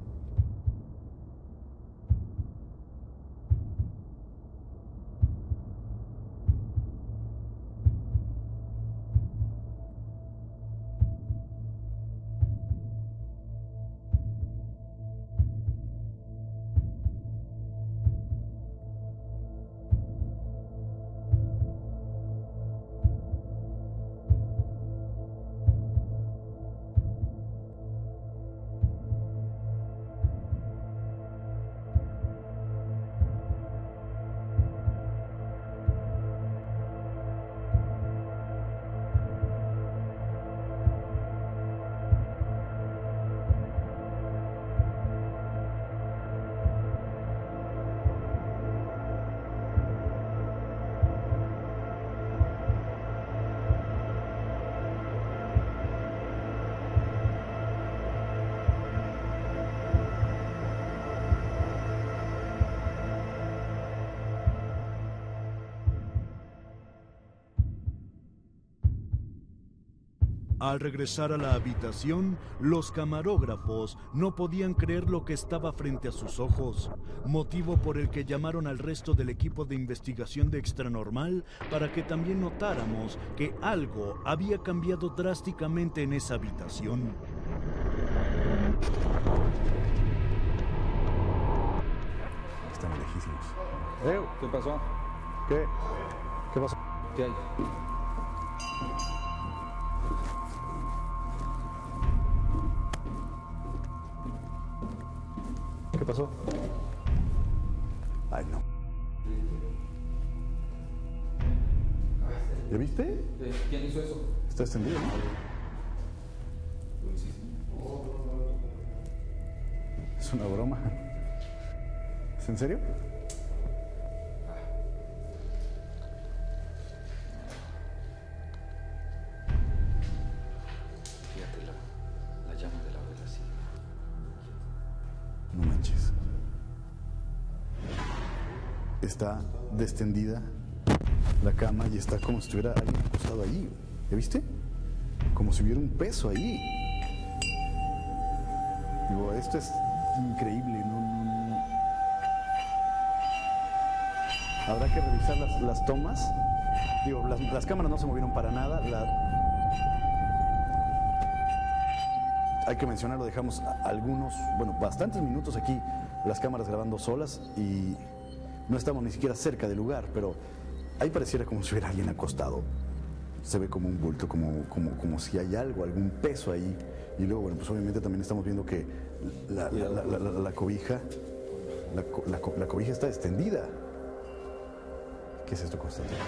Al regresar a la habitación, los camarógrafos no podían creer lo que estaba frente a sus ojos, motivo por el que llamaron al resto del equipo de investigación de Extranormal para que también notáramos que algo había cambiado drásticamente en esa habitación. Están lejísimos. ¿Qué pasó? ¿Qué pasó? ¿Qué hay? ¿Qué pasó? Ay, no. ¿Ya viste? ¿Quién hizo eso? Está extendido, ¿no? Es una broma. ¿Es en serio? Fíjate la llama de la vela así. No manches. Está destendida la cama y está como si estuviera alguien acostado ahí. ¿Ya viste? Como si hubiera un peso ahí. Digo, esto es increíble. No. Habrá que revisar las tomas. Digo, las cámaras no se movieron para nada. hay que mencionarlo, dejamos algunos, bueno, bastantes minutos aquí, las cámaras grabando solas y no estamos ni siquiera cerca del lugar, pero ahí pareciera como si hubiera alguien acostado. Se ve como un bulto, como si hay algo, algún peso ahí. Y luego, bueno, pues obviamente también estamos viendo que la cobija, la cobija está extendida. ¿Qué es esto, Constantino?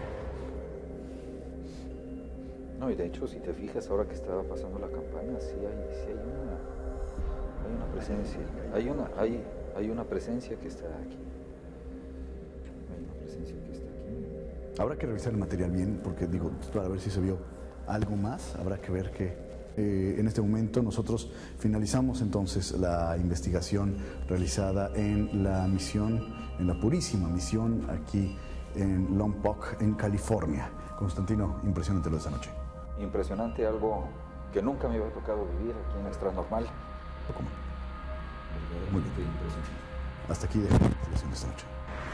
No, y de hecho, si te fijas, ahora que estaba pasando la campana, sí hay una presencia. Hay una presencia que está aquí. Hay una presencia que está aquí. Habrá que revisar el material bien, porque digo, para ver si se vio algo más. Habrá que ver que en este momento nosotros finalizamos entonces la investigación realizada en la misión, en la purísima misión aquí en Lompoc, en California. Constantino, impresionante lo de esta noche. Impresionante, algo que nunca me había tocado vivir aquí en Extranormal. ¿Cómo? Muy bien. Hasta aquí de la investigación de esta noche.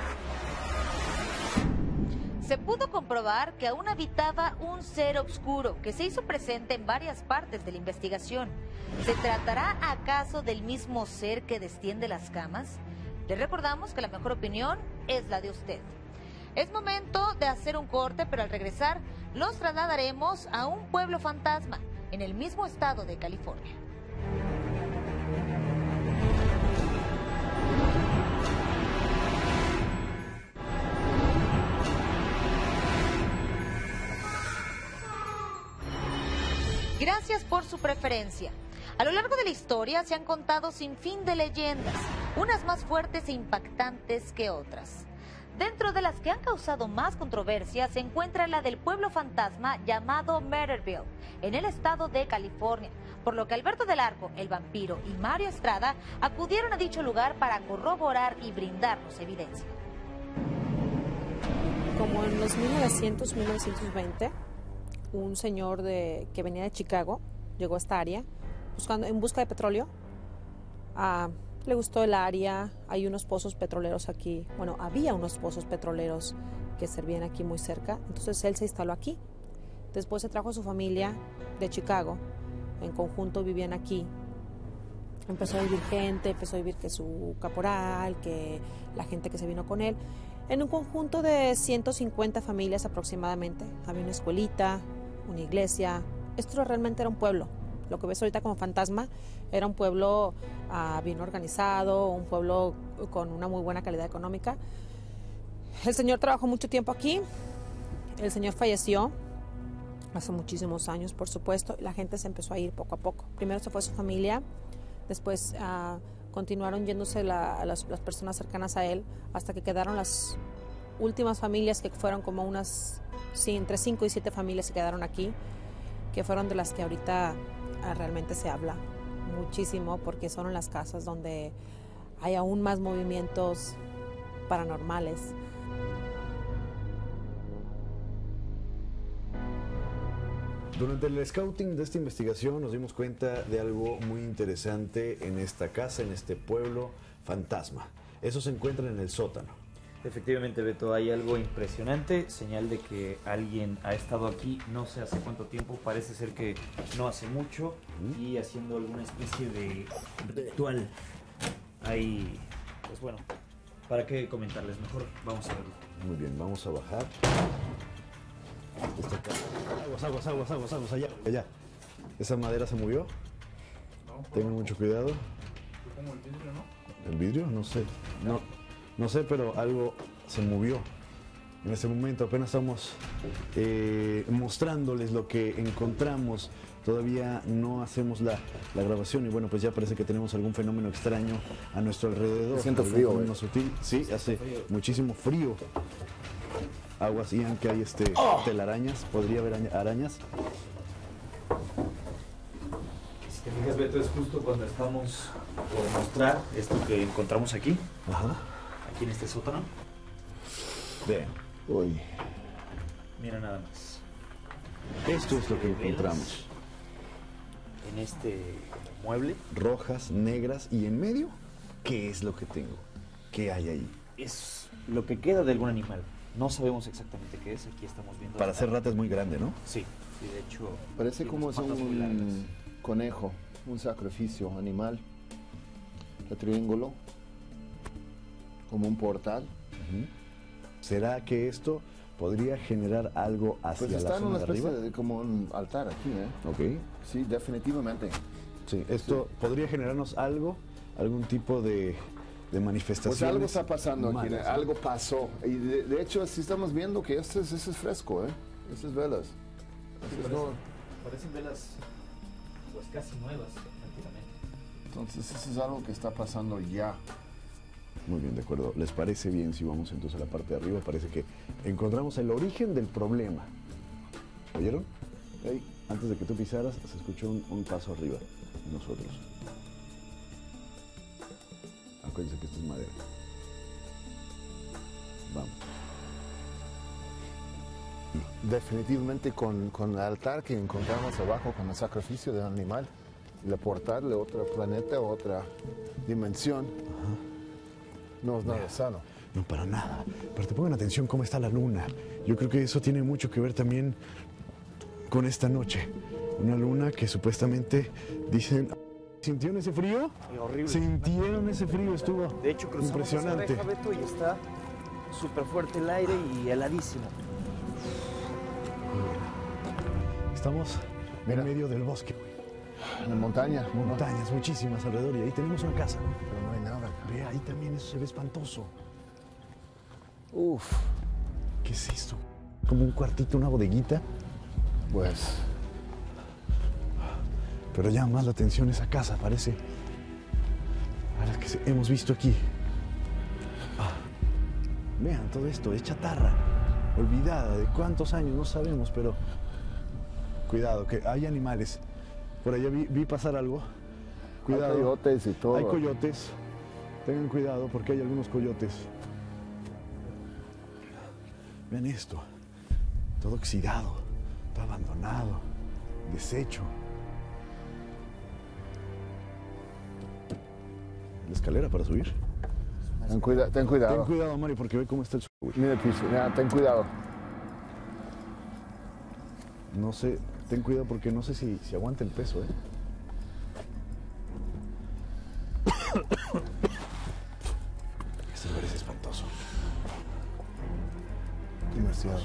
Se pudo comprobar que aún habitaba un ser oscuro que se hizo presente en varias partes de la investigación. ¿Se tratará acaso del mismo ser que desciende las camas? Les recordamos que la mejor opinión es la de usted. Es momento de hacer un corte, pero al regresar los trasladaremos a un pueblo fantasma en el mismo estado de California. Gracias por su preferencia. A lo largo de la historia se han contado sin fin de leyendas, unas más fuertes e impactantes que otras. Dentro de las que han causado más controversia se encuentra la del pueblo fantasma llamado Murderville, en el estado de California, por lo que Alberto del Arco, el vampiro, y Mario Estrada acudieron a dicho lugar para corroborar y brindarnos evidencia. Como en los 1900-1920, un señor que venía de Chicago llegó a esta área en busca de petróleo. Le gustó el área, hay unos pozos petroleros aquí, bueno, había unos pozos petroleros que servían aquí muy cerca, entonces él se instaló aquí. Después se trajo a su familia de Chicago, en conjunto vivían aquí. Empezó a vivir gente, empezó a vivir que su caporal, que la gente que se vino con él. En un conjunto de 150 familias aproximadamente, había una escuelita, una iglesia. Esto realmente era un pueblo. Lo que ves ahorita como fantasma era un pueblo bien organizado, un pueblo con una muy buena calidad económica. El señor trabajó mucho tiempo aquí, el señor falleció hace muchísimos años, por supuesto, y la gente se empezó a ir poco a poco. Primero se fue su familia, después continuaron yéndose las personas cercanas a él, hasta que quedaron las últimas familias, que fueron como unas, sí, entre 5 y 7 familias se quedaron aquí, que fueron de las que ahorita realmente se habla muchísimo, porque son en las casas donde hay aún más movimientos paranormales. Durante el scouting de esta investigación nos dimos cuenta de algo muy interesante en esta casa, en este pueblo fantasma. Eso se encuentra en el sótano. Efectivamente, Beto, hay algo impresionante, señal de que alguien ha estado aquí, no sé hace cuánto tiempo, parece ser que no hace mucho, y haciendo alguna especie de ritual. Hay, pues bueno, ¿para qué comentarles? Mejor vamos a verlo. Muy bien, vamos a bajar. Aguas, allá. ¿Esa madera se movió? No. Tengan mucho cuidado. Como el vidrio, ¿no? ¿El vidrio? No sé. No sé, pero algo se movió. En este momento apenas estamos mostrándoles lo que encontramos. Todavía no hacemos la grabación y bueno, pues ya parece que tenemos algún fenómeno extraño a nuestro alrededor. Siento frío, güey. Sutil. Sí, hace muchísimo frío. Aguas, Ian, que hay telarañas. ¿Podría haber arañas? Si te fijas, Beto, es justo cuando estamos por mostrar esto que encontramos aquí. Ajá. Aquí en este sótano. Vean. Uy. Mira nada más. Esto es lo que encontramos. En este mueble. Rojas, negras y en medio, ¿qué es lo que tengo? ¿Qué hay ahí? Es lo que queda de algún animal. No sabemos exactamente qué es. Aquí estamos viendo. Para ser rata es muy grande, ¿no? Sí. Sí, de hecho. Parece como es un conejo. un sacrificio animal, el triángulo, como un portal. ¿Será que esto podría generar algo hacia Pues está la en zona una de especie arriba? de como un altar aquí, ¿eh? Ok. Sí, definitivamente. Sí, esto podría generarnos algo, algún tipo de manifestaciones. Pues algo está pasando aquí, malas, ¿no? algo pasó. Y de hecho, sí estamos viendo que este es fresco, ¿eh? Estas velas. Estas no- Parecen velas pues casi nuevas prácticamente. Entonces, eso es algo que está pasando ya. Muy bien, de acuerdo. ¿Les parece bien si vamos entonces a la parte de arriba? Parece que encontramos el origen del problema. ¿Oyeron? Hey, antes de que tú pisaras, se escuchó un paso arriba de nosotros. Acuérdense que esto es madera. Vamos. Definitivamente con el altar que encontramos abajo, con el sacrificio del animal, y el portal de otro planeta, otra dimensión, no es nada sano. No, para nada. Pero te pongan atención cómo está la luna. Yo creo que eso tiene mucho que ver también con esta noche. Una luna que supuestamente dicen... ¿Sintieron ese frío? Horrible. ¿Sintieron ese frío? Estuvo De hecho, cruzamos impresionante. esa reja, Beto, y está súper fuerte el aire y heladísimo. Estamos en medio del bosque. En la montaña. Montañas, muchísimas alrededor. Y ahí tenemos una casa. Pero no hay nada. Ve, ahí también eso se ve espantoso. Uf. ¿Qué es esto? Como un cuartito, una bodeguita. Pues... Pero llama más la atención esa casa, parece. A las que hemos visto aquí. Vean todo esto, es chatarra. Olvidada, de cuántos años, no sabemos, pero... Cuidado, que hay animales. Por allá vi pasar algo. Cuidado. Hay coyotes y todo. Hay coyotes. Tengan cuidado porque hay algunos coyotes. Vean esto. Todo oxidado, todo abandonado, deshecho. La escalera para subir. Ten cuidado. Ten cuidado, Mario, porque ve cómo está el suelo. Mira el piso, mira, ten cuidado. No sé, ten cuidado porque no sé si aguanta el peso, ¿eh? Este lugar es espantoso. Demasiado.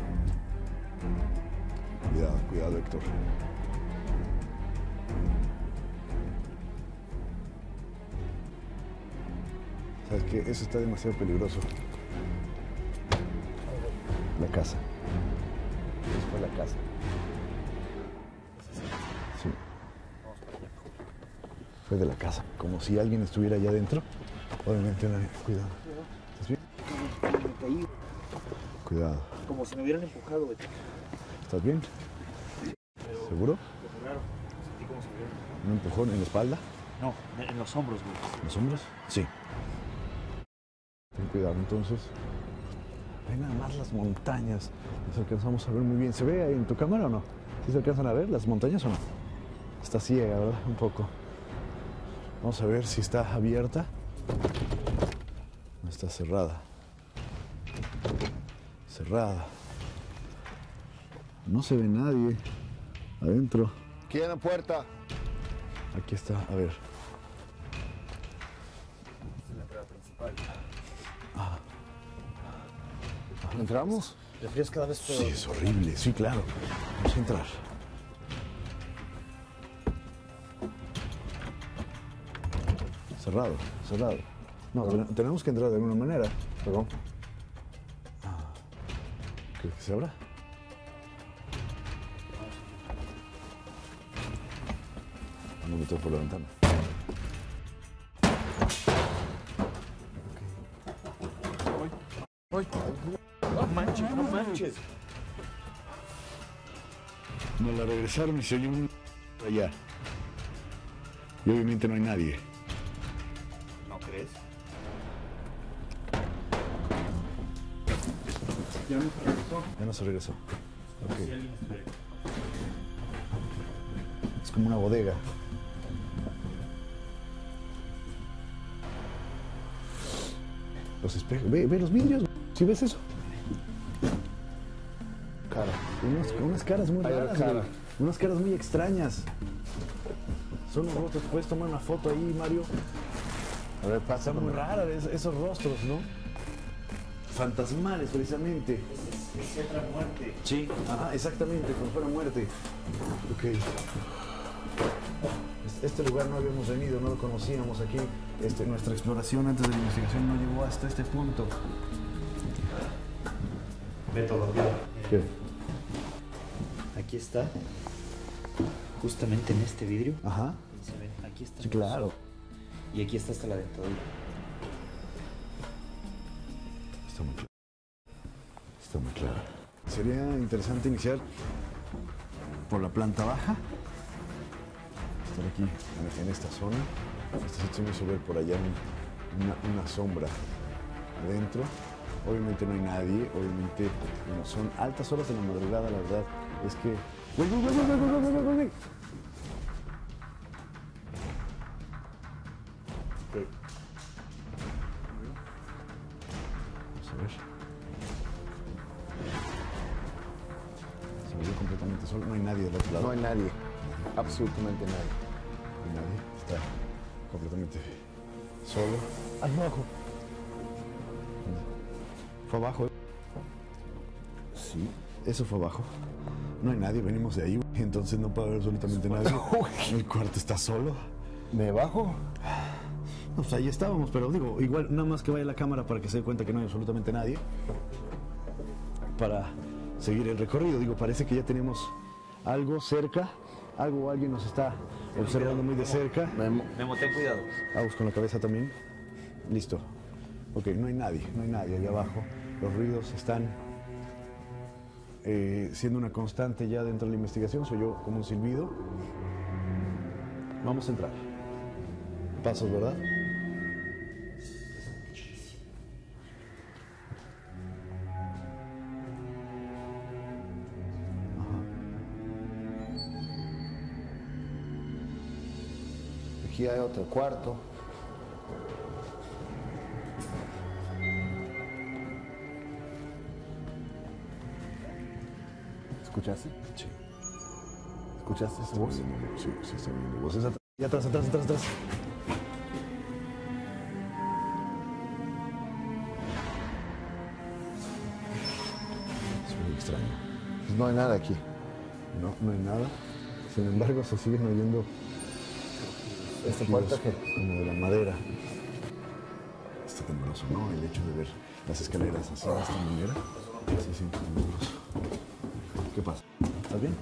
Cuidado, Héctor. ¿Sabes qué? Eso está demasiado peligroso. La casa. Eso fue la casa. Sí. Fue de la casa. Como si alguien estuviera allá adentro. Obviamente, cuidado. ¿Estás bien? Me caí Cuidado. como si me hubieran empujado, Beto. ¿Estás bien? Pero, ¿Seguro? Fue raro. Sentí como si me hubieran... ¿Un empujón en la espalda? No, en los hombros, güey. ¿En los hombros? Sí. Ten cuidado, entonces. Ven nada más las montañas. Las alcanzamos a ver muy bien. ¿Se ve ahí en tu cámara o no? ¿Sí se alcanzan a ver las montañas o no? Está ciega, ¿verdad? Un poco. Vamos a ver si está abierta. No, está cerrada. Cerrada. No se ve nadie adentro. ¿Quién en la puerta? Aquí está, a ver. Esta es la entrada principal. ¿Entramos? El frío es cada vez peor. Sí, es horrible. Sí, claro. Vamos a entrar. Cerrado, cerrado. No, tenemos que entrar de alguna manera. Perdón. ¿Crees que se abra? Vamos a meter por la ventana. No manches, no manches. Nos la regresaron y se oyó un allá. Y obviamente no hay nadie. ¿No crees? Ya no se regresó. Ok. Si alguien estuviera... Es como una bodega. Los espejos. Ve los vidrios. ¿Sí ves eso? Cara. Unas caras muy Hay una raras, cara. güey. Unas caras muy extrañas. Son los rostros. ¿Puedes tomar una foto ahí, Mario? A ver, pasa. Está muy rara esos rostros, ¿no? Fantasmales, precisamente. Es otra muerte. Sí, ajá, exactamente, como fuera muerte. Ok. Este lugar no habíamos venido, no lo conocíamos aquí. Nuestra exploración antes de la investigación no llegó hasta este punto. Beto, lo vio. ¿Qué? Aquí está. Justamente en este vidrio. Ajá. Se ven, aquí está. Sí, claro. Y aquí está hasta la dentadura. Está muy claro. Está muy claro. Sería interesante iniciar por la planta baja. Estar aquí en esta zona. Este sitio me hizo ver por allá una sombra adentro. Obviamente no hay nadie. Obviamente bueno, son altas horas de la madrugada, la verdad. Es que... ¡Güey! Vamos a ver. Se volvió completamente solo. No hay nadie del otro lado. No hay nadie. Absolutamente nadie. No hay nadie. Está completamente solo. Abajo. ¿Fue abajo? Sí, eso fue abajo. No hay nadie, venimos de ahí, entonces no puede haber absolutamente nadie. El cuarto está solo. ¿Me bajo? No, pues ahí estábamos, pero digo, igual nada más que vaya la cámara para que se dé cuenta que no hay absolutamente nadie. Para seguir el recorrido, digo, parece que ya tenemos algo cerca, algo o alguien nos está observando muy de cerca. Memo, ten cuidado. Vamos con la cabeza también. Listo. Ok, no hay nadie ahí abajo. Los ruidos están siendo una constante ya dentro de la investigación. Soy yo como un silbido. Vamos a entrar. Pasos, ¿verdad? Aquí hay otro cuarto. ¿Escuchaste? Sí. ¿Escuchaste esa voz? Sí, sí, está viendo voces. Y atrás. Es muy extraño. Pues no hay nada aquí. No hay nada. Sin embargo, se siguen oyendo ¿Esta puerta qué? como de la madera. Está tembloroso, ¿no? El hecho de ver las escaleras así de esta manera. Se siente tembloroso. ¿Qué pasa? ¿Estás bien?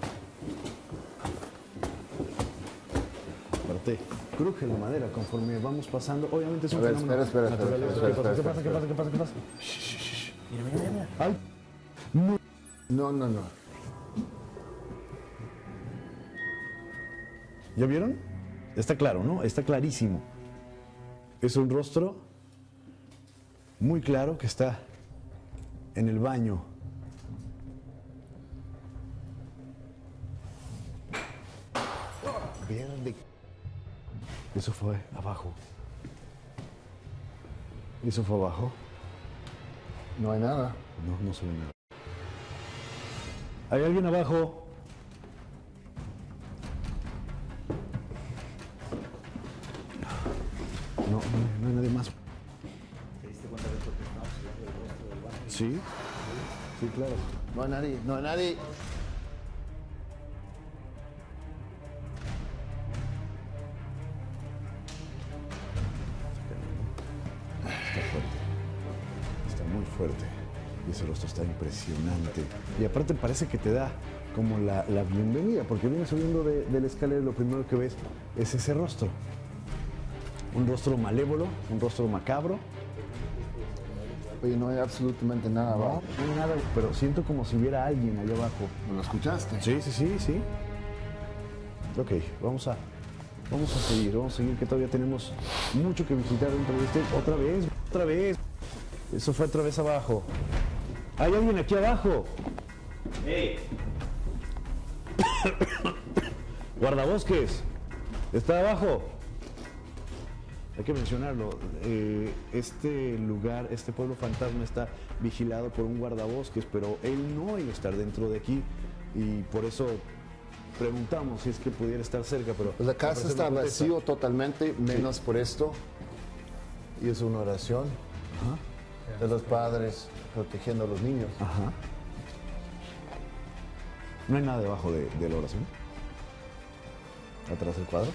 Aparte, cruje la madera conforme vamos pasando. Obviamente es un fenómeno espera. ¿Qué pasa? Shh. Mira. ¡Ay! No. ¿Ya vieron? Está claro, ¿no? Está clarísimo. Es un rostro muy claro que está en el baño. Verde. Eso fue abajo. Eso fue abajo. No hay nada. No se ve nada. ¿Hay alguien abajo? No hay nadie más. ¿Te diste cuenta de esto que estamos hablando del rostro del baño? Sí, claro. No hay nadie. Está fuerte. Está muy fuerte. Y ese rostro está impresionante. Y aparte parece que te da como la bienvenida, porque vienes subiendo de la escalera y lo primero que ves es ese rostro. Un rostro malévolo, un rostro macabro. Oye, no hay absolutamente nada abajo. No hay nada, pero siento como si hubiera alguien allá abajo. ¿Lo escuchaste? Sí. Ok, vamos a seguir, que todavía tenemos mucho que visitar dentro de este. Otra vez. Eso fue otra vez abajo. ¿Hay alguien aquí abajo? ¡Hey! Guardabosques. ¿Está abajo? Hay que mencionarlo. Este lugar, este pueblo fantasma está vigilado por un guardabosques, pero él no iba a estar dentro de aquí y por eso preguntamos si es que pudiera estar cerca, pero... La casa está vacío totalmente, menos por esto. Y es una oración de los padres protegiendo a los niños. Ajá. ¿No hay nada debajo de la oración? ¿Atrás del cuadro?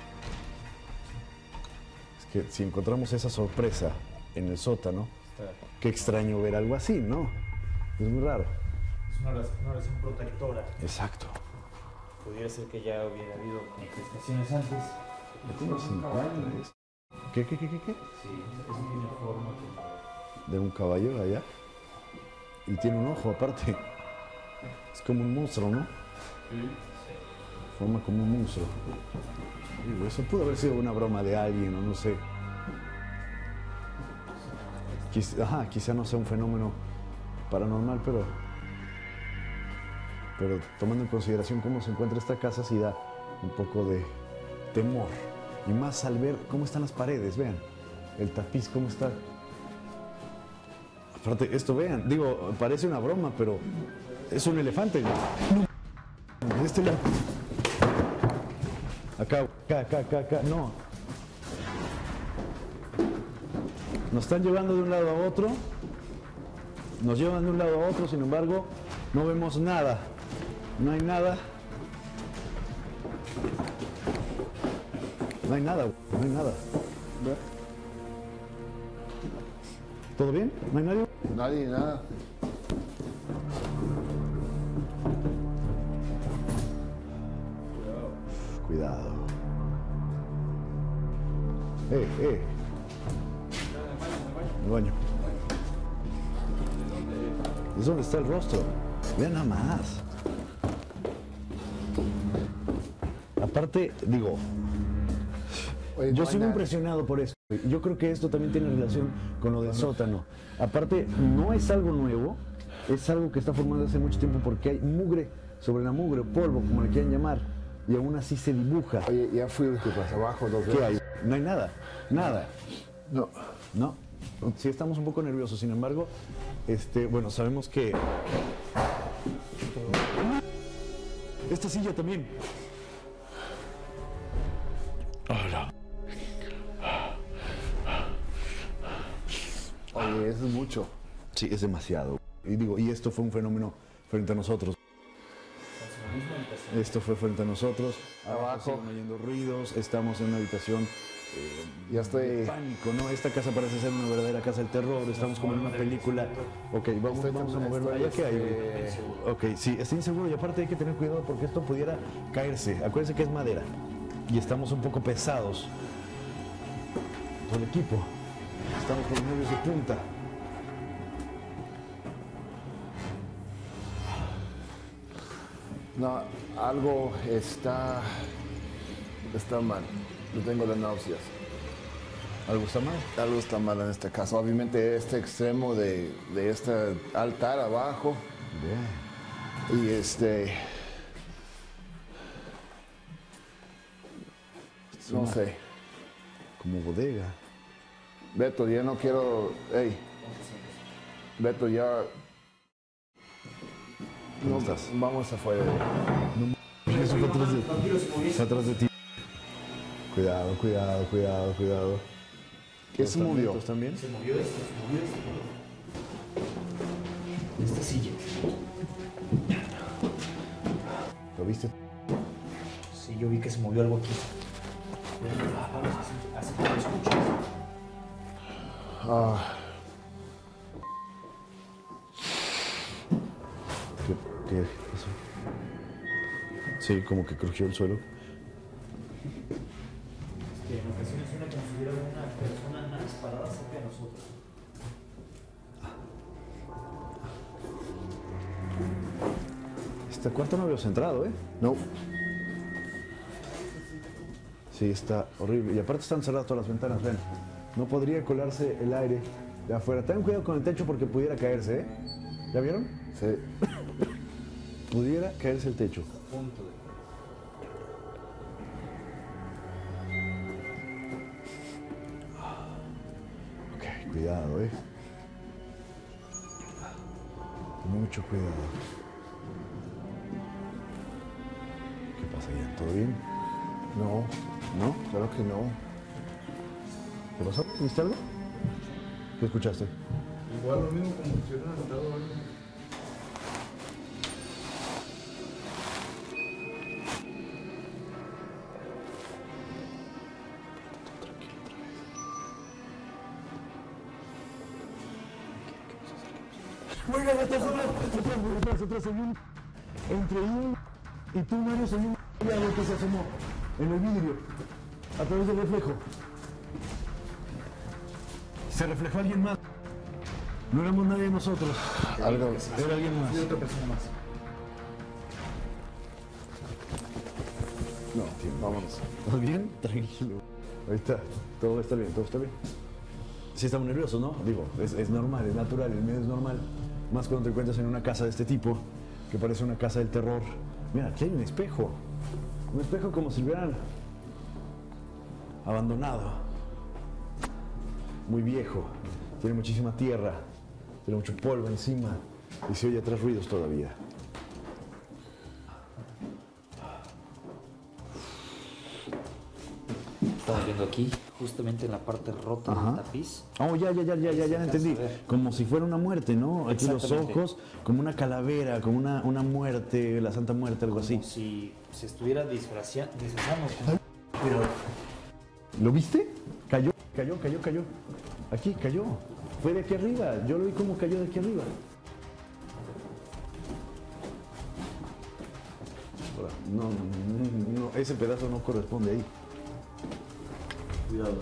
Es que si encontramos esa sorpresa en el sótano, qué extraño ver algo así, ¿no? Es muy raro. Es una oración protectora. Exacto. Pudiera ser que ya hubiera habido manifestaciones antes. Ya tiene 50, ¿eh? ¿Qué? Sí, es un uniforme. De un caballo allá. Y tiene un ojo aparte. Es como un monstruo, ¿no? Sí. Forma como un monstruo. Digo, eso pudo haber sido una broma de alguien, o no sé. Quizá no sea un fenómeno paranormal, pero tomando en consideración cómo se encuentra esta casa, sí da un poco de temor. Y más al ver cómo están las paredes, vean. El tapiz, cómo está. Aparte, esto, vean, digo, parece una broma, pero es un elefante. No. De este lado. Acá, no. Nos están llevando de un lado a otro. Nos llevan de un lado a otro, sin embargo, no vemos nada. No hay nada. No hay nada, no hay nada. ¿Todo bien? ¿No hay nadie? Nadie, nada. Cuidado. El baño. Es donde está el rostro. Vean nada más. Aparte, digo, Oye, yo no hay sigo nada. impresionado por esto. Yo creo que esto también tiene relación con lo del sótano. Aparte, no es algo nuevo, es algo que está formado hace mucho tiempo porque hay mugre sobre la mugre, polvo, como le quieran llamar, y aún así se dibuja. Oye, ya fui abajo 2 veces. ¿Qué hay? No hay nada, nada. No. No. Sí estamos un poco nerviosos, sin embargo, bueno, sabemos que... Esta silla también. Hola. Oye, eso es mucho. Sí, es demasiado. Y digo, y esto fue un fenómeno frente a nosotros. Esto fue frente a nosotros. Abajo. Siguen oyendo ruidos. Estamos en una habitación ya estoy de pánico, ¿no? Esta casa parece ser una verdadera casa del terror. Estamos como en una película. Ok, vamos a moverlo. ¿Allá qué hay? Ok, sí, está inseguro y aparte hay que tener cuidado porque esto pudiera caerse. Acuérdense que es madera y estamos un poco pesados. Todo el equipo. Estamos con los nervios de punta. No, algo está mal. Yo tengo las náuseas. ¿Algo está mal? Algo está mal en este caso. Obviamente este extremo de este altar abajo. Bien. Y no sé. Como bodega. Beto, ya no quiero... Hey. Beto, ya... ¿Cómo No, estás? vamos afuera. Eso fue atrás de, está atrás de ti. Cuidado, cuidado, cuidado, cuidado. ¿Qué se movió? ¿También? Se movió esto, Esta silla. ¿Lo viste? Sí, yo vi que se movió algo aquí. Así que lo escuchas. ¿Qué pasó? Sí, como que crujió el suelo. En ocasiones suena como si hubiera una persona nada parada cerca de nosotros. Este cuarto no había centrado, ¿eh? No. Sí, está horrible. Y aparte están cerradas todas las ventanas, ven. No podría colarse el aire de afuera. Tengan cuidado con el techo porque pudiera caerse, ¿eh? ¿Ya vieron? Sí. Pudiera caerse el techo. Punto de... Ok, cuidado, ¿eh? Mucho cuidado. estabas allá? ¿Todo bien? No. ¿No? Claro que no. ¿Qué pasó? ¿Viste algo? ¿Qué escuchaste? Igual lo mismo como si hubieran notado algo. Oiga, atrás, entre un y tú, Mario, hay un algo que se asomó en el vidrio, a través del reflejo. Se reflejó alguien más. No éramos nadie de nosotros. Era alguien más. Y otra persona más. No, tío, vámonos. ¿Todo bien? Tranquilo. Ahí está. Todo va a estar bien, todo está bien. Sí estamos nerviosos, ¿no? Digo, es normal, es natural, el miedo es normal. Más cuando te encuentras en una casa de este tipo, que parece una casa del terror. Mira, aquí hay un espejo. Un espejo como si lo hubieran abandonado. Muy viejo. Tiene muchísima tierra. Tiene mucho polvo encima. Y se oye atrás ruidos todavía. Estamos viendo aquí, justamente en la parte rota del tapiz. Oh, ya entendí. Como si fuera una muerte, ¿no? Aquí los ojos, como una calavera, como una muerte, la Santa Muerte, algo así. Como si se estuviera disfrazando. Pero, ¿lo viste? Cayó. Aquí, cayó. Fue de aquí arriba. Yo lo vi como cayó de aquí arriba. No, ese pedazo no corresponde ahí. Cuidado,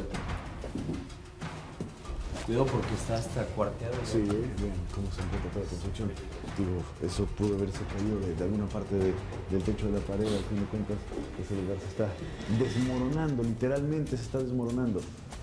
cuidado porque está hasta cuarteado. Sí, ven cómo se encuentra toda la construcción. Digo, eso pudo haberse caído de alguna parte del techo de la pared. Al fin de cuentas, ese lugar se está desmoronando, literalmente se está desmoronando.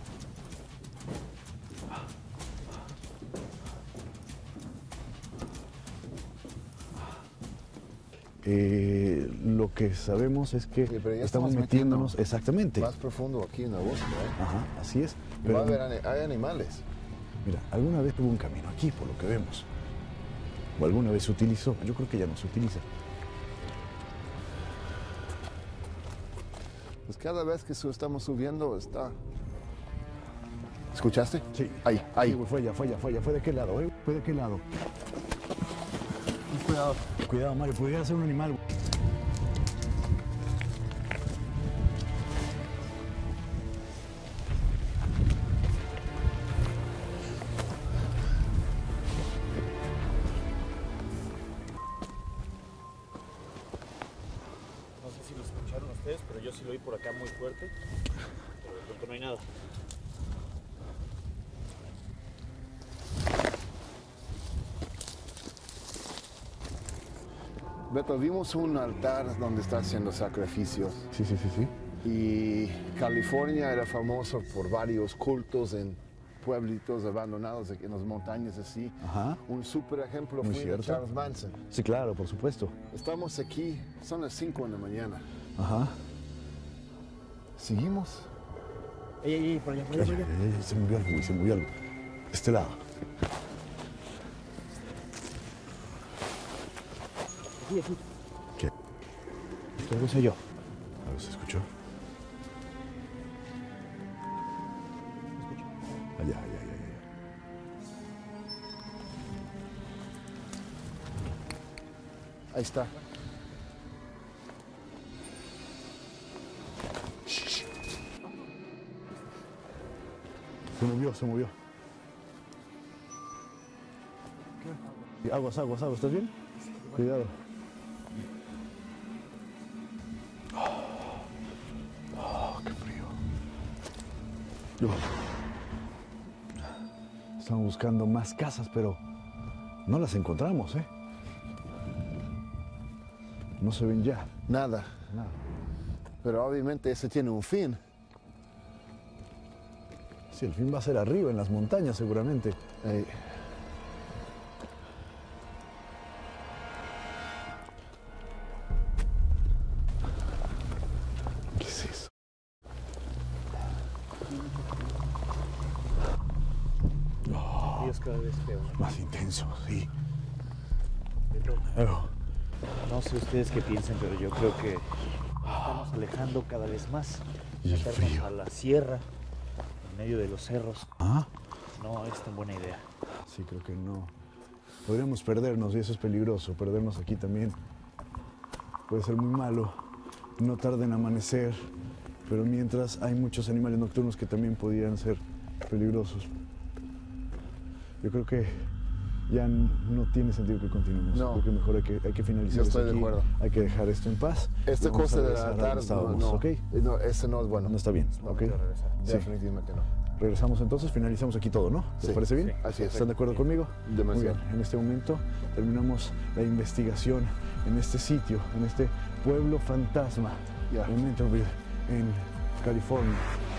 Lo que sabemos es que estamos metiéndonos exactamente más profundo aquí en la bosque, ¿eh? Ajá, así es. Pero hay animales. Mira, alguna vez hubo un camino aquí, por lo que vemos. O alguna vez se utilizó. Yo creo que ya no se utiliza. Pues cada vez que estamos subiendo está... ¿Escuchaste? Sí. Ahí. Sí, fue allá. ¿Fue de qué lado, eh? ¿Fue de qué lado? Cuidado. Cuidado, Mario, pudiera ser un animal. No sé si lo escucharon ustedes, pero yo sí lo oí por acá muy fuerte. Pero de pronto no hay nada. Beto, vimos un altar donde está haciendo sacrificios. Sí. Y California era famoso por varios cultos en pueblitos abandonados en las montañas así. Ajá. Un súper ejemplo Muy fue cierto. Charles Manson. Sí, claro, por supuesto. Estamos aquí, son las 5 de la mañana. Ajá. ¿Seguimos? Por allá. Se movió algo. Este lado. Aquí. ¿Qué? ¿Qué sé yo? A ver, ¿se escuchó? Allá. Ahí está. Se movió. Aguas, ¿estás bien? Cuidado. Qué frío. Estamos buscando más casas, pero no las encontramos, ¿eh? No se ven ya. Nada. Pero obviamente ese tiene un fin. Sí, el fin va a ser arriba, en las montañas, seguramente. ¿Qué es eso? Dios, cada vez peor. Más intenso, sí. No sé ustedes qué piensan, pero yo creo que estamos alejando cada vez más. Y el Meternos frío. a la sierra, en medio de los cerros. ¿Ah? No es tan buena idea. Sí, creo que no. Podríamos perdernos y eso es peligroso. Perdernos aquí también puede ser muy malo. No tarda en amanecer, pero mientras hay muchos animales nocturnos que también podrían ser peligrosos. Yo creo que ya no tiene sentido que continuemos. No. Creo que mejor hay que finalizar Yo estoy esto de aquí. acuerdo. Hay que dejar esto en paz. Esta Vamos cosa a de regresar a donde atar, estábamos, no, ¿ok? no, ese no es bueno. No está bien, No ¿ok? quiero regresar. Sí. Definitivamente no. Regresamos entonces, finalizamos aquí todo, ¿no? ¿Les Sí, parece bien? sí, así es. ¿Están de acuerdo conmigo? Demasiado. Muy bien, en este momento terminamos la investigación en este sitio, en este pueblo fantasma, en Mentorville, en California.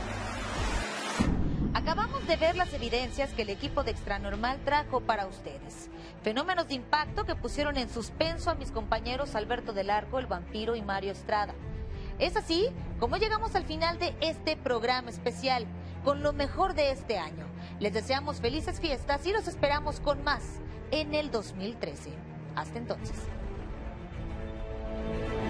Acabamos de ver las evidencias que el equipo de Extranormal trajo para ustedes. Fenómenos de impacto que pusieron en suspenso a mis compañeros Alberto del Arco, el vampiro y Mario Estrada. Es así como llegamos al final de este programa especial, con lo mejor de este año. Les deseamos felices fiestas y los esperamos con más en el 2013. Hasta entonces.